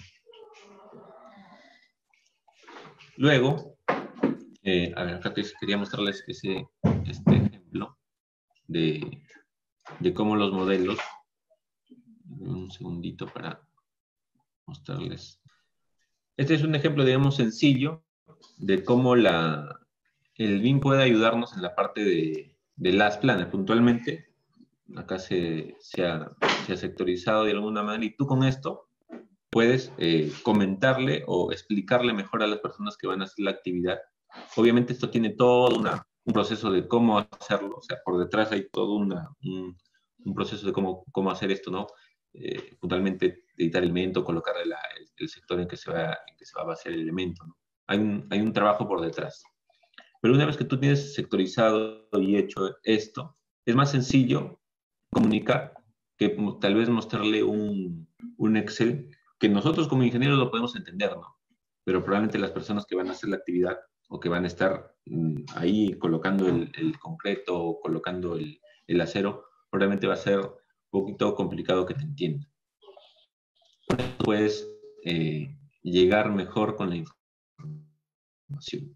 Luego, eh, a ver, acá quería mostrarles ese, este ejemplo de, de cómo los modelos, un segundito para mostrarles. Este es un ejemplo, digamos, sencillo de cómo la, el B I M puede ayudarnos en la parte de, de Last Planner. Puntualmente, acá se, se, ha, se ha sectorizado de alguna manera y tú con esto puedes eh, comentarle o explicarle mejor a las personas que van a hacer la actividad. Obviamente esto tiene todo una, un proceso de cómo hacerlo, o sea, por detrás hay todo una, un, un proceso de cómo, cómo hacer esto, ¿no? Eh, puntualmente editar el elemento, colocar la, el, el sector en que se va, en que se va a basar el elemento, ¿no? Hay un, hay un trabajo por detrás. Pero una vez que tú tienes sectorizado y hecho esto, es más sencillo comunicar que tal vez mostrarle un, un Excel que nosotros como ingenieros lo podemos entender, ¿no? Pero probablemente las personas que van a hacer la actividad o que van a estar mmm, ahí colocando el, el concreto o colocando el, el acero, probablemente va a ser un poquito complicado que te entiendan. Puedes eh, llegar mejor con la información.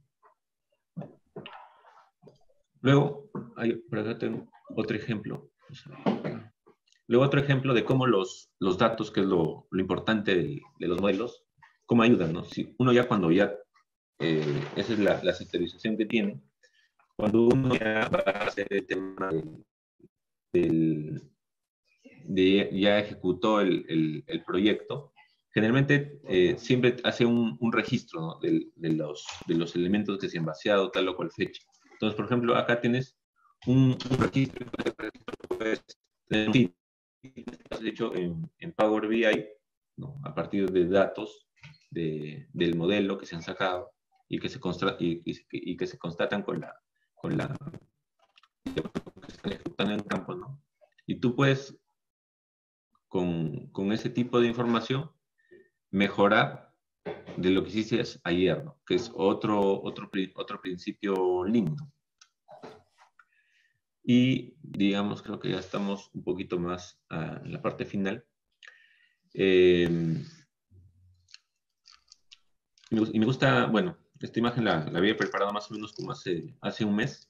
Luego, hay, por acá tengo otro ejemplo. Luego otro ejemplo de cómo los, los datos, que es lo, lo importante de, de los modelos, cómo ayudan, ¿no? Si uno ya cuando ya, eh, esa es la, la sectorización que tiene, cuando uno ya va a hacer el tema del, del de, ya ejecutó el, el, el proyecto, generalmente eh, siempre hace un, un registro, ¿no? de, de, los, de los elementos que se han vaciado, tal o cual fecha. Entonces, por ejemplo, acá tienes un, un registro, puedes tener un hecho en, en Power B I, ¿no? A partir de datos de, del modelo que se han sacado y que se, consta, y, y, y que se constatan con la, con la que se están ejecutando en campo, ¿no? Y tú puedes, con, con ese tipo de información, mejorar de lo que hiciste ayer, ¿no? Que es otro, otro, otro principio lindo. Y digamos, creo que ya estamos un poquito más uh, en la parte final. Eh, y me gusta, bueno, esta imagen la, la había preparado más o menos como hace, hace un mes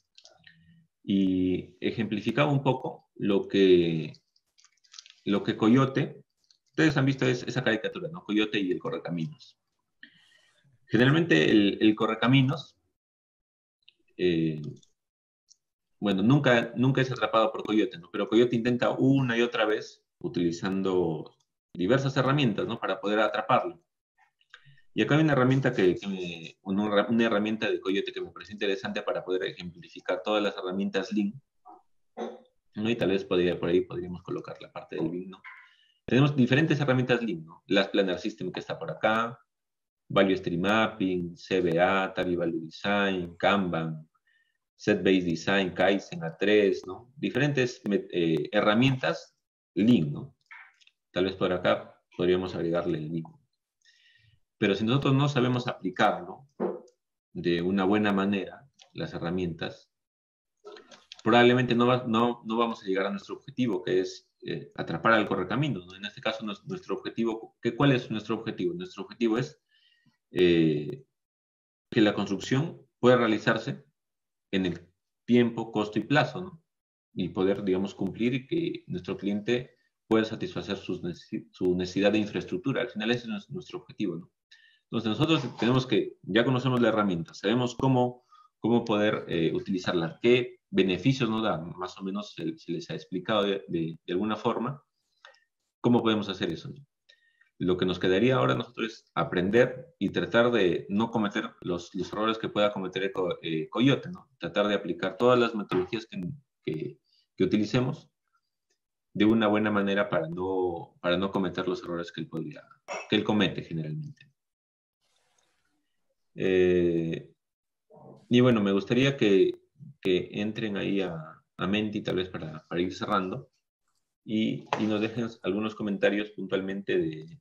y ejemplificaba un poco lo que, lo que Coyote, ustedes han visto es, esa caricatura, ¿no? Coyote y el correcaminos. Generalmente el, el correcaminos, eh, bueno, nunca, nunca es atrapado por Coyote, ¿no? Pero Coyote intenta una y otra vez, utilizando diversas herramientas, ¿no? Para poder atraparlo. Y acá hay una herramienta, que, que me, una, una herramienta de Coyote que me parece interesante para poder ejemplificar todas las herramientas Lean, ¿no? Y tal vez podría, por ahí podríamos colocar la parte del Lean, ¿no? Tenemos diferentes herramientas Lean, ¿no? Las Planner System que está por acá, Value Stream Mapping, C B A, Tari Value Design, Kanban, Set Based Design, Kaizen, A tres, ¿no? Diferentes eh, herramientas Lean, ¿no? Tal vez por acá podríamos agregarle el Lean. Pero si nosotros no sabemos aplicarlo de una buena manera, las herramientas, probablemente no, va, no, no vamos a llegar a nuestro objetivo, que es eh, atrapar al correcaminos, ¿no? En este caso, nuestro objetivo, ¿qué, ¿cuál es nuestro objetivo? Nuestro objetivo es eh, que la construcción pueda realizarse en el tiempo, costo y plazo, ¿no? Y poder, digamos, cumplir y que nuestro cliente pueda satisfacer sus necesi su necesidad de infraestructura. Al final ese es nuestro objetivo, ¿no? Entonces nosotros tenemos que, ya conocemos la herramienta, sabemos cómo, cómo poder eh, utilizarla, qué beneficios nos da, más o menos se, se les ha explicado de, de, de alguna forma, cómo podemos hacer eso, ¿no? Lo que nos quedaría ahora a nosotros es aprender y tratar de no cometer los, los errores que pueda cometer el co eh, Coyote, ¿no? Tratar de aplicar todas las metodologías que, que, que utilicemos de una buena manera para no, para no cometer los errores que él, podría, que él comete generalmente. Eh, y bueno, me gustaría que, que entren ahí a, a Menti, tal vez para, para ir cerrando, y, y nos dejen algunos comentarios puntualmente de,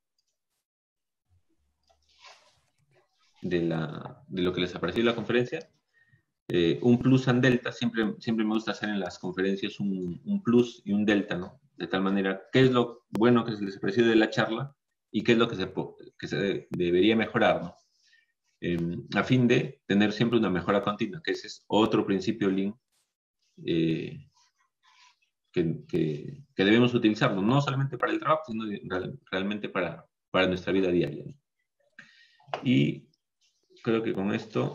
de, la, de lo que les ha parecido la conferencia. Eh, un plus and delta, siempre, siempre me gusta hacer en las conferencias un, un plus y un delta, ¿no? De tal manera, ¿qué es lo bueno que se les ha parecido de la charla y qué es lo que se, que se debería mejorar, ¿no? Eh, a fin de tener siempre una mejora continua, que ese es otro principio Lean eh, que, que, que debemos utilizarlo, no solamente para el trabajo, sino real, realmente para, para nuestra vida diaria, ¿no? Y creo que con esto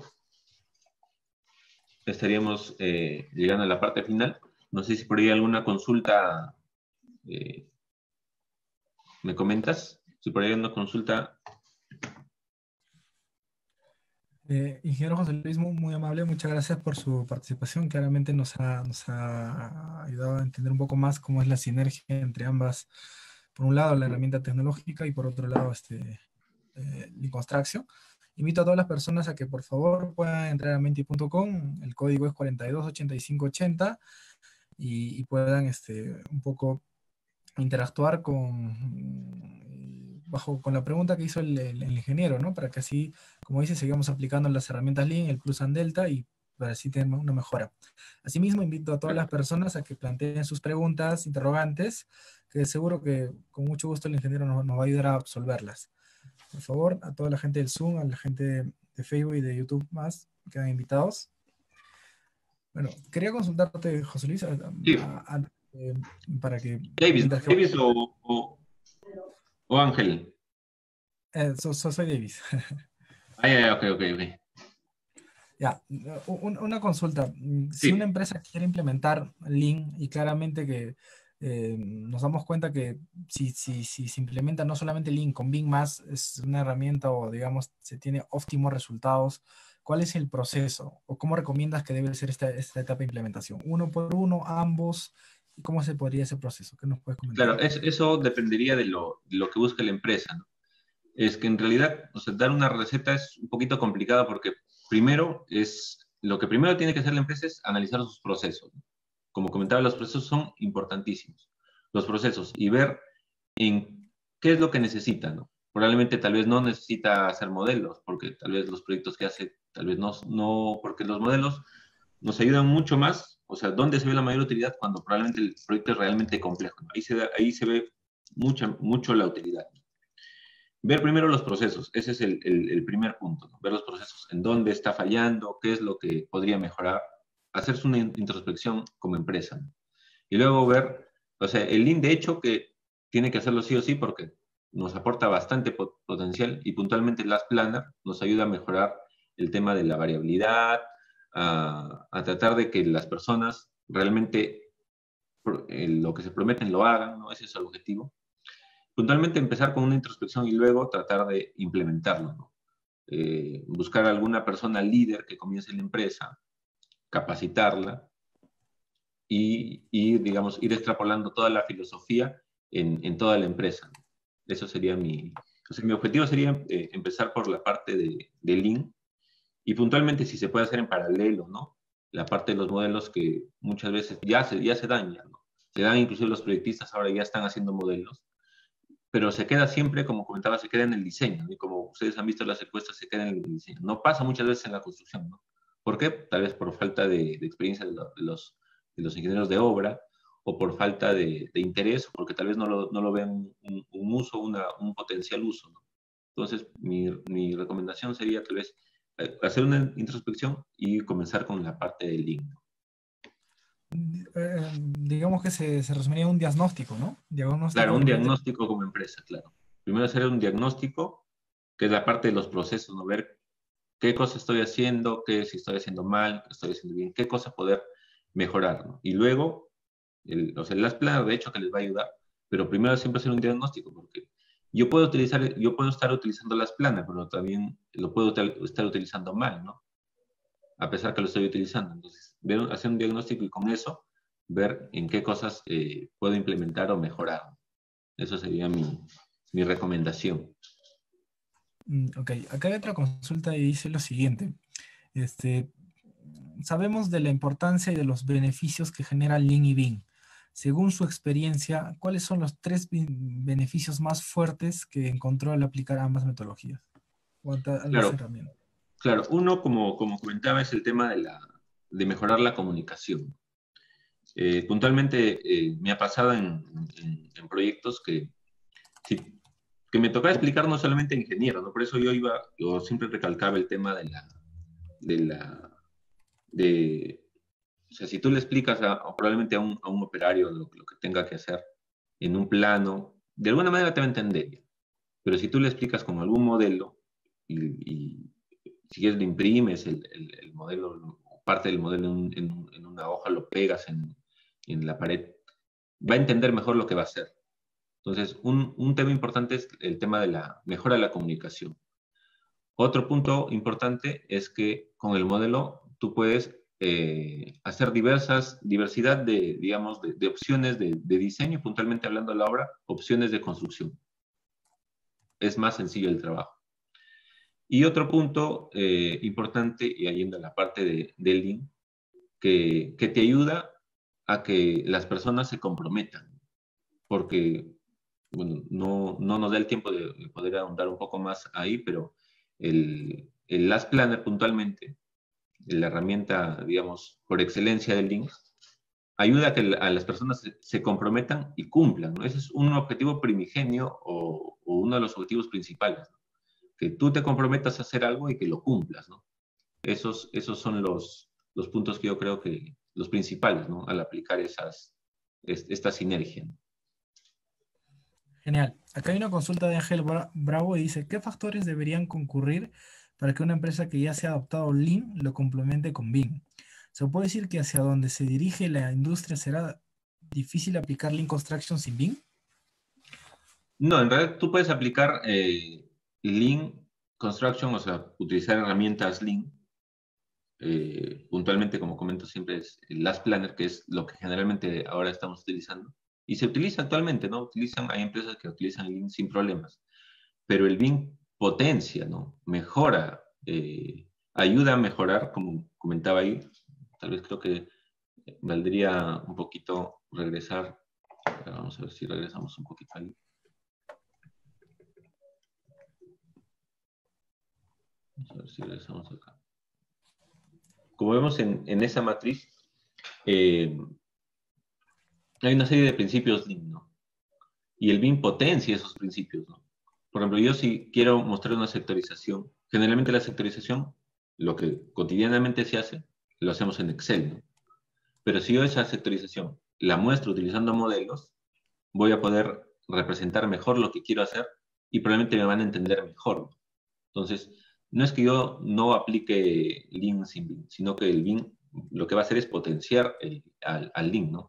estaríamos eh, llegando a la parte final. No sé si por ahí hay alguna consulta, eh, ¿me comentas? Si por ahí hay una consulta. Eh, ingeniero José Luis, muy, muy amable, muchas gracias por su participación. Claramente nos ha, nos ha ayudado a entender un poco más cómo es la sinergia entre ambas, por un lado la herramienta tecnológica y por otro lado este, eh, Lean Construction. Invito a todas las personas a que por favor puedan entrar a Menti punto com, el código es cuarenta y dos ochenta y cinco ochenta, y, y puedan este, un poco interactuar con, bajo, con la pregunta que hizo el, el, el ingeniero, ¿no? Para que así, como dice, sigamos aplicando las herramientas Lean, el Plus and Delta, y para así tener una mejora. Asimismo, invito a todas las personas a que planteen sus preguntas, interrogantes, que seguro que con mucho gusto el ingeniero nos, nos va a ayudar a absolverlas. Por favor, a toda la gente del Zoom, a la gente de Facebook y de YouTube más, quedan invitados. Bueno, quería consultarte, José Luis, a, Sí. a, a, eh, para que... Davis, que... Davis o, o, o Ángel. Eh, so, so, soy Davis. Ah, ya, ya, ok, ok, ok. Ya, un, una consulta. Si Sí. una empresa quiere implementar Lean y claramente que eh, nos damos cuenta que si, si, si se implementa no solamente Lean, con Lean más es una herramienta o digamos se tiene óptimos resultados, ¿cuál es el proceso? ¿O cómo recomiendas que debe ser esta, esta etapa de implementación? ¿Uno por uno, ambos? ¿Y cómo se podría ese proceso? ¿Qué nos puedes comentar? Claro, es, eso dependería de lo, de lo que busque la empresa, ¿no? Es que en realidad, o sea, dar una receta es un poquito complicado porque primero es, lo que primero tiene que hacer la empresa es analizar sus procesos, ¿no? Como comentaba, los procesos son importantísimos, los procesos, y ver en qué es lo que necesita, ¿no? Probablemente tal vez no necesita hacer modelos, porque tal vez los proyectos que hace, tal vez no, no porque los modelos nos ayudan mucho más, o sea, ¿dónde se ve la mayor utilidad? Cuando probablemente el proyecto es realmente complejo, ¿no? Ahí se, da, ahí se ve mucha, mucho la utilidad. Ver primero los procesos, ese es el, el, el primer punto, ¿no? Ver los procesos, en dónde está fallando, qué es lo que podría mejorar, hacerse una introspección como empresa, ¿no? Y luego ver, o sea, el Lean de hecho que tiene que hacerlo sí o sí porque nos aporta bastante pot potencial y puntualmente las Planner nos ayuda a mejorar el tema de la variabilidad, a, a tratar de que las personas realmente eh, lo que se prometen lo hagan, ¿no? Ese es el objetivo. Puntualmente empezar con una introspección y luego tratar de implementarlo, ¿no? Eh, buscar alguna persona líder que comience en la empresa, capacitarla y, y, digamos, ir extrapolando toda la filosofía en, en toda la empresa, ¿no? Eso sería mi... O sea, mi objetivo sería eh, empezar por la parte de, de Lean y puntualmente si se puede hacer en paralelo, ¿no? La parte de los modelos que muchas veces ya se, ya se dan, ya, ¿no? Se dan, inclusive los proyectistas ahora ya están haciendo modelos, pero se queda siempre, como comentaba, se queda en el diseño, y como ustedes han visto las encuestas, se queda en el diseño. No pasa muchas veces en la construcción, ¿no? ¿Por qué? Tal vez por falta de, de experiencia de, lo, de, los, de los ingenieros de obra, o por falta de, de interés, o porque tal vez no lo, no lo ven un, un uso, una, un potencial uso, ¿no? Entonces, mi, mi recomendación sería tal vez hacer una introspección y comenzar con la parte del Lean, ¿no? Eh, digamos que se, se resumiría en un diagnóstico, ¿no? Diagnóstico Claro, un realmente. diagnóstico como empresa, claro. Primero hacer un diagnóstico, que es la parte de los procesos, ¿no? Ver qué cosa estoy haciendo, qué si estoy haciendo mal, qué estoy haciendo bien, qué cosa poder mejorar, ¿no? Y luego, el, o sea, las planas de hecho que les va a ayudar, pero primero siempre hacer un diagnóstico, porque yo puedo utilizar, yo puedo estar utilizando las planas, pero también lo puedo estar utilizando mal, ¿no? A pesar que lo estoy utilizando. Entonces, ver, hacer un diagnóstico y con eso ver en qué cosas eh, puedo implementar o mejorar. Eso sería mi, mi recomendación. Ok, acá hay otra consulta y dice lo siguiente. Este, sabemos de la importancia y de los beneficios que genera Lean y Lean. Según su experiencia, ¿cuáles son los tres beneficios más fuertes que encontró al aplicar ambas metodologías? O ambas Claro, herramientas. claro, uno, como, como comentaba, es el tema de, la, de mejorar la comunicación. Eh, puntualmente eh, me ha pasado en, en, en proyectos que, sí, que me tocaba explicar no solamente a ingenieros, ¿no? Por eso yo iba, yo siempre recalcaba el tema de la, de la, de, o sea, si tú le explicas a, a probablemente a un, a un operario lo, lo que tenga que hacer en un plano, de alguna manera te va a entender. Pero si tú le explicas con algún modelo y, y si quieres le imprimes el, el, el modelo, parte del modelo en, en, en una hoja, lo pegas en, en la pared, va a entender mejor lo que va a hacer. Entonces, un, un tema importante es el tema de la mejora de la comunicación. Otro punto importante es que con el modelo tú puedes eh, hacer diversas, diversidad de, digamos, de, de opciones de, de diseño, puntualmente hablando de la obra, opciones de construcción. Es más sencillo el trabajo. Y otro punto eh, importante, y yendo a la parte de, del Lean, que, que te ayuda a que las personas se comprometan, porque bueno, no, no nos da el tiempo de poder ahondar un poco más ahí, pero el, el Last Planner puntualmente, la herramienta, digamos, por excelencia del Lean, ayuda a que a las personas se, se comprometan y cumplan, ¿no? Ese es un objetivo primigenio o, o uno de los objetivos principales, ¿no? Que tú te comprometas a hacer algo y que lo cumplas, ¿no? Esos, esos son los, los puntos que yo creo que los principales, ¿no? Al aplicar esas, es, esta sinergia, ¿no? Genial. Acá hay una consulta de Ángel Bra- Bravo y dice, ¿qué factores deberían concurrir para que una empresa que ya se ha adoptado Lean lo complemente con BIM? ¿Se puede decir que hacia donde se dirige la industria será difícil aplicar Lean Construction sin BIM? No, en realidad tú puedes aplicar eh, Lean Construction, o sea, utilizar herramientas Lean. Eh, puntualmente, como comento siempre, es el Last Planner, que es lo que generalmente ahora estamos utilizando. Y se utiliza actualmente, ¿no? Utilizan, hay empresas que utilizan Lean sin problemas. Pero el BIM potencia, ¿no? Mejora, eh, ayuda a mejorar, como comentaba ahí. Tal vez creo que valdría un poquito regresar. Vamos a ver si regresamos un poquito ahí. Vamos a ver si regresamos acá. Como vemos en, en esa matriz, eh, hay una serie de principios Lean, ¿no? Y el BIM potencia esos principios, ¿no? Por ejemplo, yo si quiero mostrar una sectorización, generalmente la sectorización, lo que cotidianamente se hace, lo hacemos en Excel, ¿no? Pero si yo esa sectorización la muestro utilizando modelos, voy a poder representar mejor lo que quiero hacer y probablemente me van a entender mejor, ¿no? Entonces, no es que yo no aplique Lean sin BIM, sino que el BIM lo que va a hacer es potenciar el, al, al Lean, ¿no?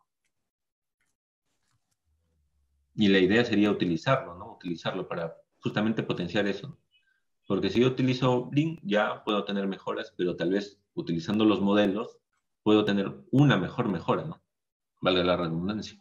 Y la idea sería utilizarlo, ¿no? Utilizarlo para justamente potenciar eso. Porque si yo utilizo Lean, ya puedo tener mejoras, pero tal vez utilizando los modelos, puedo tener una mejor mejora, ¿no? Valga la redundancia.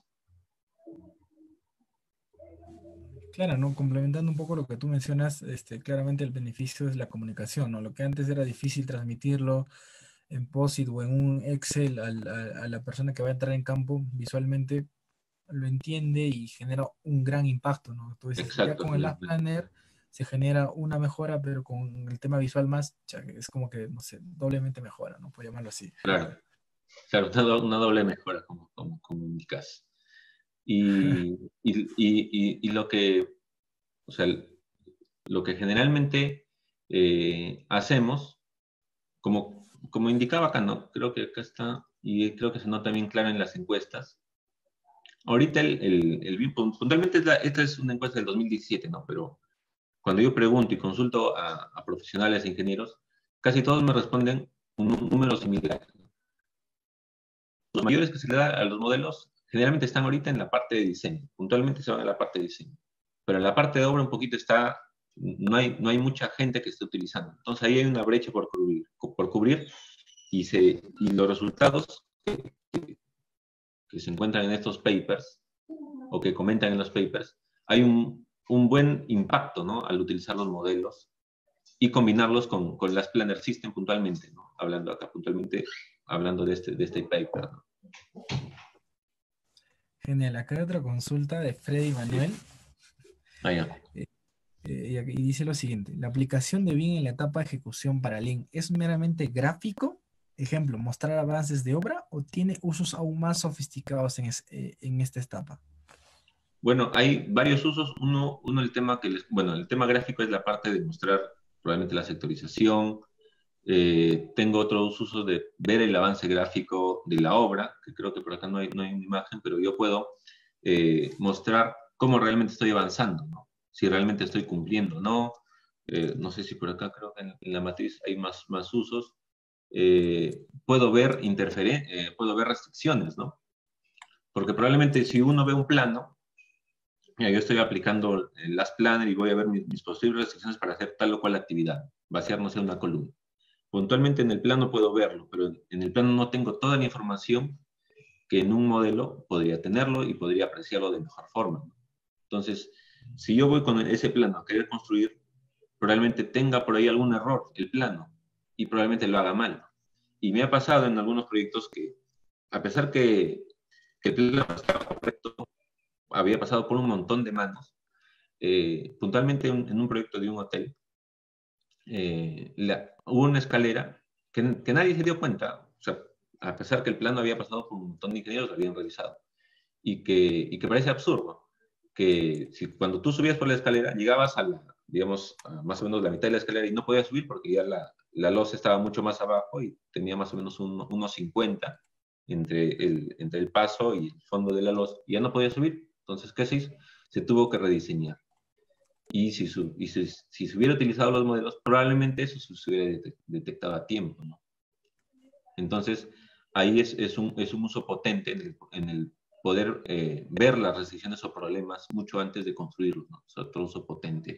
Claro, ¿no? Complementando un poco lo que tú mencionas, este, claramente el beneficio es la comunicación, ¿no? Lo que antes era difícil transmitirlo en POSIT o en un Excel al- a, a la persona que va a entrar en campo visualmente, lo entiende y genera un gran impacto, ¿no? Tú dices, ya Exacto. con el Last Planner se genera una mejora, pero con el tema visual más, cha, es como que, no sé, doblemente mejora, ¿no? Por llamarlo así. Claro, claro, una, do- una doble mejora, como, como, como indicas. Y, y, y, y, y lo que, o sea, lo que generalmente eh, hacemos, como, como indicaba acá, ¿no? Creo que acá está, y creo que se nota bien claro en las encuestas. Ahorita el, el, el BIM, puntualmente es la, esta es una encuesta del dos mil diecisiete, ¿no? Pero cuando yo pregunto y consulto a, a profesionales e ingenieros, casi todos me responden un, un número similar. Los mayores que se le da a los modelos generalmente están ahorita en la parte de diseño. Puntualmente se van a la parte de diseño. Pero en la parte de obra un poquito está, no hay, no hay mucha gente que esté utilizando. Entonces ahí hay una brecha por cubrir, por cubrir y, se, y los resultados que, que, que se encuentran en estos papers o que comentan en los papers, hay un, un buen impacto, ¿no? Al utilizar los modelos y combinarlos con, con las Planner System puntualmente, ¿no? Hablando acá puntualmente, hablando de este, de este paper, ¿no? Genial, acá hay otra consulta de Freddy Manuel. Ah, ya. Eh, eh, y dice lo siguiente, la aplicación de BIM en la etapa de ejecución para Lean ¿es meramente gráfico? Ejemplo, mostrar avances de obra o tiene usos aún más sofisticados en, es, eh, en esta etapa. Bueno, hay varios usos. Uno, uno el tema que les, bueno, el tema gráfico es la parte de mostrar probablemente la sectorización. Eh, tengo otros usos de ver el avance gráfico de la obra, que creo que por acá no hay, no hay una imagen, pero yo puedo eh, mostrar cómo realmente estoy avanzando, ¿no? Si realmente estoy cumpliendo, ¿no? Eh, no sé si por acá creo que en, en la matriz hay más, más usos. Eh, puedo ver interferen eh, puedo ver restricciones, ¿no? Porque probablemente si uno ve un plano, mira, yo estoy aplicando el Last Planner y voy a ver mis, mis posibles restricciones para hacer tal o cual actividad, vaciar, no sé, una columna. puntualmente en el plano puedo verlo, pero en el plano no tengo toda la información que en un modelo podría tenerlo y podría apreciarlo de mejor forma. Entonces, si yo voy con ese plano a querer construir, probablemente tenga por ahí algún error el plano y probablemente lo haga mal. Y me ha pasado en algunos proyectos que, a pesar que, que el plano estaba correcto, había pasado por un montón de manos. Eh, puntualmente un, en un proyecto de un hotel, eh, la, hubo una escalera que, que nadie se dio cuenta, o sea, a pesar que el plano había pasado por un montón de ingenieros, lo habían realizado, y que, y que parece absurdo, que si cuando tú subías por la escalera, llegabas a, la, digamos, a más o menos la mitad de la escalera y no podías subir porque ya la, la losa estaba mucho más abajo y tenía más o menos un, unos cincuenta entre el, entre el paso y el fondo de la losa, y ya no podías subir. Entonces, ¿qué se hizo? Se tuvo que rediseñar. Y si, su, y si, si se hubiera utilizado los modelos, probablemente eso se hubiera detectado a tiempo, ¿no? Entonces, ahí es, es, un, es un uso potente en el, en el poder eh, ver las restricciones o problemas mucho antes de construirlos, ¿no? Es otro uso potente.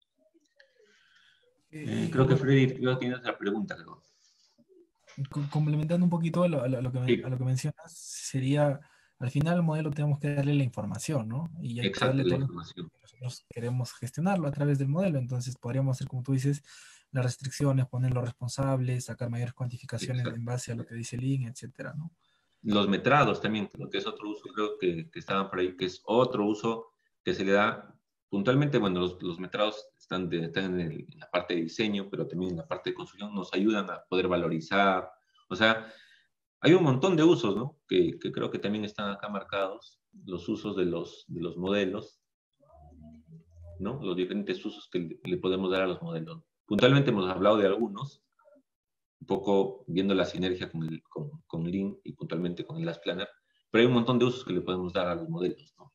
Eh, creo que Freddy, creo que tienes otra pregunta, creo. Complementando un poquito a lo, a lo, que, Sí. a lo que mencionas, sería, al final al modelo tenemos que darle la información, ¿no? Y hay que Exacto, darle la toda la información. información que nosotros queremos gestionarlo a través del modelo. Entonces podríamos hacer, como tú dices, las restricciones, poner los responsables, sacar mayores cuantificaciones Exacto. en base a lo que dice el I N, etcétera, ¿no? Los metrados también, creo que es otro uso, creo que, que estaban por ahí, que es otro uso que se le da puntualmente. Bueno, los, los metrados están, de, están en, el, en la parte de diseño, pero también en la parte de construcción nos ayudan a poder valorizar. O sea, hay un montón de usos, ¿no? Que, que creo que también están acá marcados, los usos de los, de los modelos, ¿no? Los diferentes usos que le, le podemos dar a los modelos. Puntualmente hemos hablado de algunos, un poco viendo la sinergia con, el, con, con Lean y puntualmente con el Last Planner, pero hay un montón de usos que le podemos dar a los modelos, ¿no?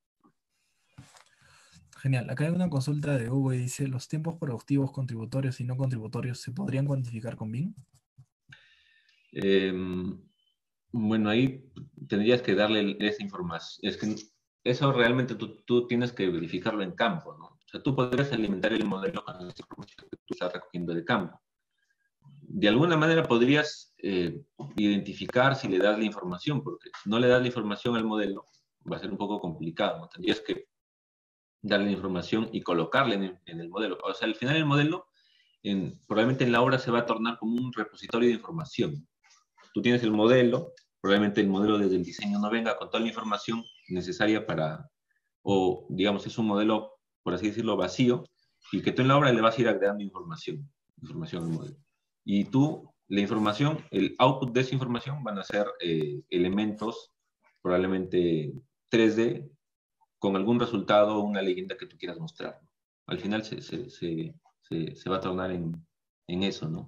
Genial. Acá hay una consulta de Hugo y dice, ¿los tiempos productivos contributorios y no contributorios se podrían cuantificar con B I M? Eh, bueno, ahí tendrías que darle esa información. Es que eso realmente tú, tú tienes que verificarlo en campo, ¿no? O sea, tú podrías alimentar el modelo con esa información que tú estás recogiendo de campo. De alguna manera podrías eh, identificar si le das la información, porque si no le das la información al modelo, va a ser un poco complicado, ¿no? Tendrías que darle la información y colocarla en el, en el modelo. O sea, al final el modelo, en, probablemente en la obra se va a tornar como un repositorio de información. Tú tienes el modelo, probablemente el modelo desde el diseño no venga con toda la información necesaria para, o digamos, es un modelo, por así decirlo, vacío, y que tú en la obra le vas a ir agregando información, información al modelo. Y tú, la información, el output de esa información van a ser eh, elementos, probablemente tres D, con algún resultado o una leyenda que tú quieras mostrar. Al final se, se, se, se, se va a tornar en, en eso, ¿no?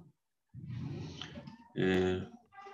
Eh,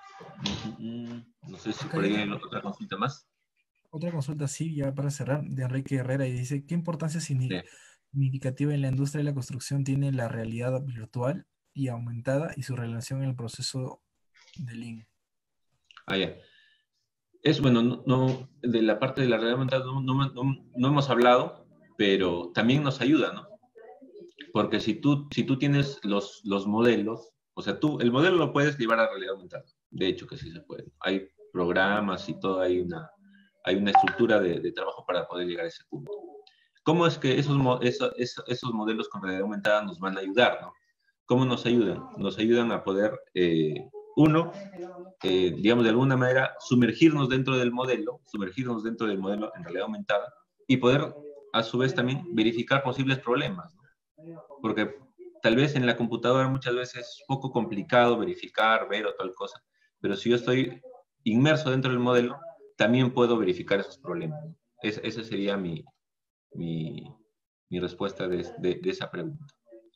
no sé si Acá por hay ahí otra, hay otra consulta más. otra consulta, sí, ya para cerrar, de Enrique Herrera, y dice, ¿qué importancia signi- Sí. significativa en la industria de la construcción tiene la realidad virtual y aumentada y su relación en el proceso de Lean? Ah, ya. Es bueno, no, no, de la parte de la realidad aumentada no, no, no, no hemos hablado, pero también nos ayuda, ¿no? Porque si tú, si tú tienes los, los modelos, o sea, tú, el modelo lo puedes llevar a realidad aumentada. De hecho, que sí se puede. Hay programas y todo, hay una, hay una estructura de, de trabajo para poder llegar a ese punto. ¿Cómo es que esos, esos, esos modelos con realidad aumentada nos van a ayudar, ¿no? ¿Cómo nos ayudan? Nos ayudan a poder, eh, uno, eh, digamos, de alguna manera, sumergirnos dentro del modelo, sumergirnos dentro del modelo en realidad aumentada y poder, a su vez, también verificar posibles problemas, ¿no? Porque tal vez en la computadora muchas veces es un poco complicado verificar, ver o tal cosa, pero si yo estoy inmerso dentro del modelo, también puedo verificar esos problemas. Es, esa sería mi, mi, mi respuesta de, de, de esa pregunta.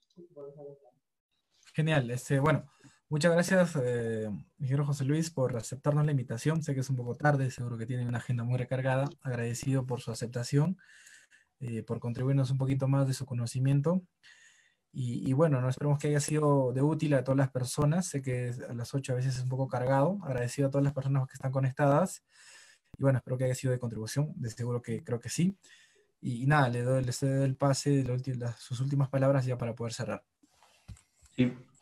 Genial. Este, bueno, muchas gracias, eh, ingeniero José Luis, por aceptarnos la invitación. Sé que es un poco tarde, seguro que tiene una agenda muy recargada. Agradecido por su aceptación, eh, por contribuirnos un poquito más de su conocimiento. Y, y bueno, no esperemos que haya sido de útil a todas las personas. Sé que a las ocho a veces es un poco cargado. Agradecido a todas las personas que están conectadas. Y bueno, espero que haya sido de contribución. De seguro que creo que sí. Y, y nada, le doy, le doy el pase de la ulti- las, sus últimas palabras ya para poder cerrar. Sí,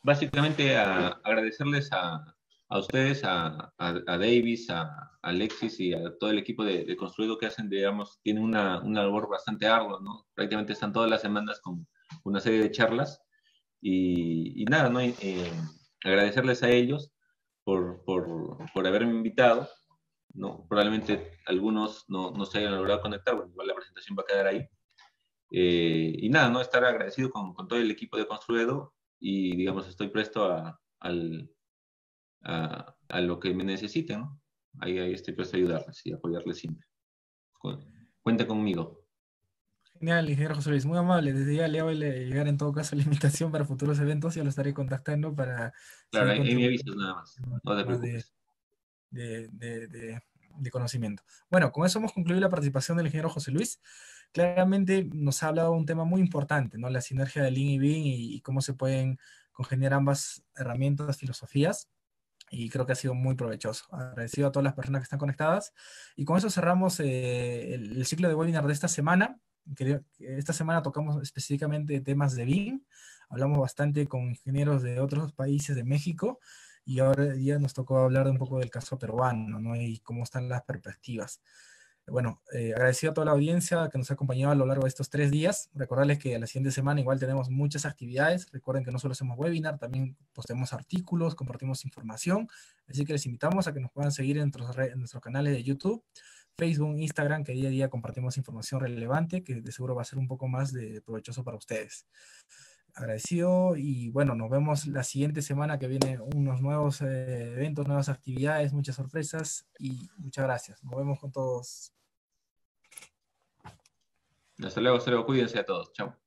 básicamente a agradecerles a, a ustedes, a, a, a Davis, a, a Alexis y a todo el equipo de, de Construido que hacen, digamos, tienen una, una labor bastante ardua, ¿no? Prácticamente están todas las semanas con una serie de charlas y, y nada, ¿no? Y, eh, agradecerles a ellos por, por, por haberme invitado, ¿no? Probablemente algunos no, no se hayan logrado conectar, bueno, igual la presentación va a quedar ahí. Eh, y nada, ¿no? Estar agradecido con, con todo el equipo de Construedo y, digamos, estoy presto a, al, a, a lo que me necesiten, ¿no? Ahí, ahí estoy presto a ayudarles y apoyarles siempre. Cuente conmigo. Genial, ingeniero José Luis, muy amable. Desde ya le voy a llegar en todo caso la invitación para futuros eventos, ya lo estaré contactando para Claro, seguir ahí, ahí me contribuyendo avisas nada más, no te más de, preocupes. de, de, de, de conocimiento. Bueno, con eso hemos concluido la participación del ingeniero José Luis. Claramente nos ha hablado de un tema muy importante, ¿no? La sinergia de Lean y Bean y, y cómo se pueden congeniar ambas herramientas, filosofías. Y creo que ha sido muy provechoso. Agradecido a todas las personas que están conectadas. Y con eso cerramos eh, el, el ciclo de webinar de esta semana. Que esta semana tocamos específicamente temas de Bean. Hablamos bastante con ingenieros de otros países de México. Y ahora ya nos tocó hablar un poco del caso peruano, ¿no? Y cómo están las perspectivas. Bueno, eh, agradecido a toda la audiencia que nos ha acompañado a lo largo de estos tres días. Recordarles que a la siguiente semana igual tenemos muchas actividades. Recuerden que no solo hacemos webinar, también posteamos artículos, compartimos información. Así que les invitamos a que nos puedan seguir en nuestros, en nuestros canales de YouTube, Facebook, Instagram, que día a día compartimos información relevante que de seguro va a ser un poco más de provechoso para ustedes. Agradecido y bueno, nos vemos la siguiente semana que viene unos nuevos eh, eventos, nuevas actividades, muchas sorpresas y muchas gracias. Nos vemos con todos. Hasta luego, hasta luego, cuídense a todos, chao.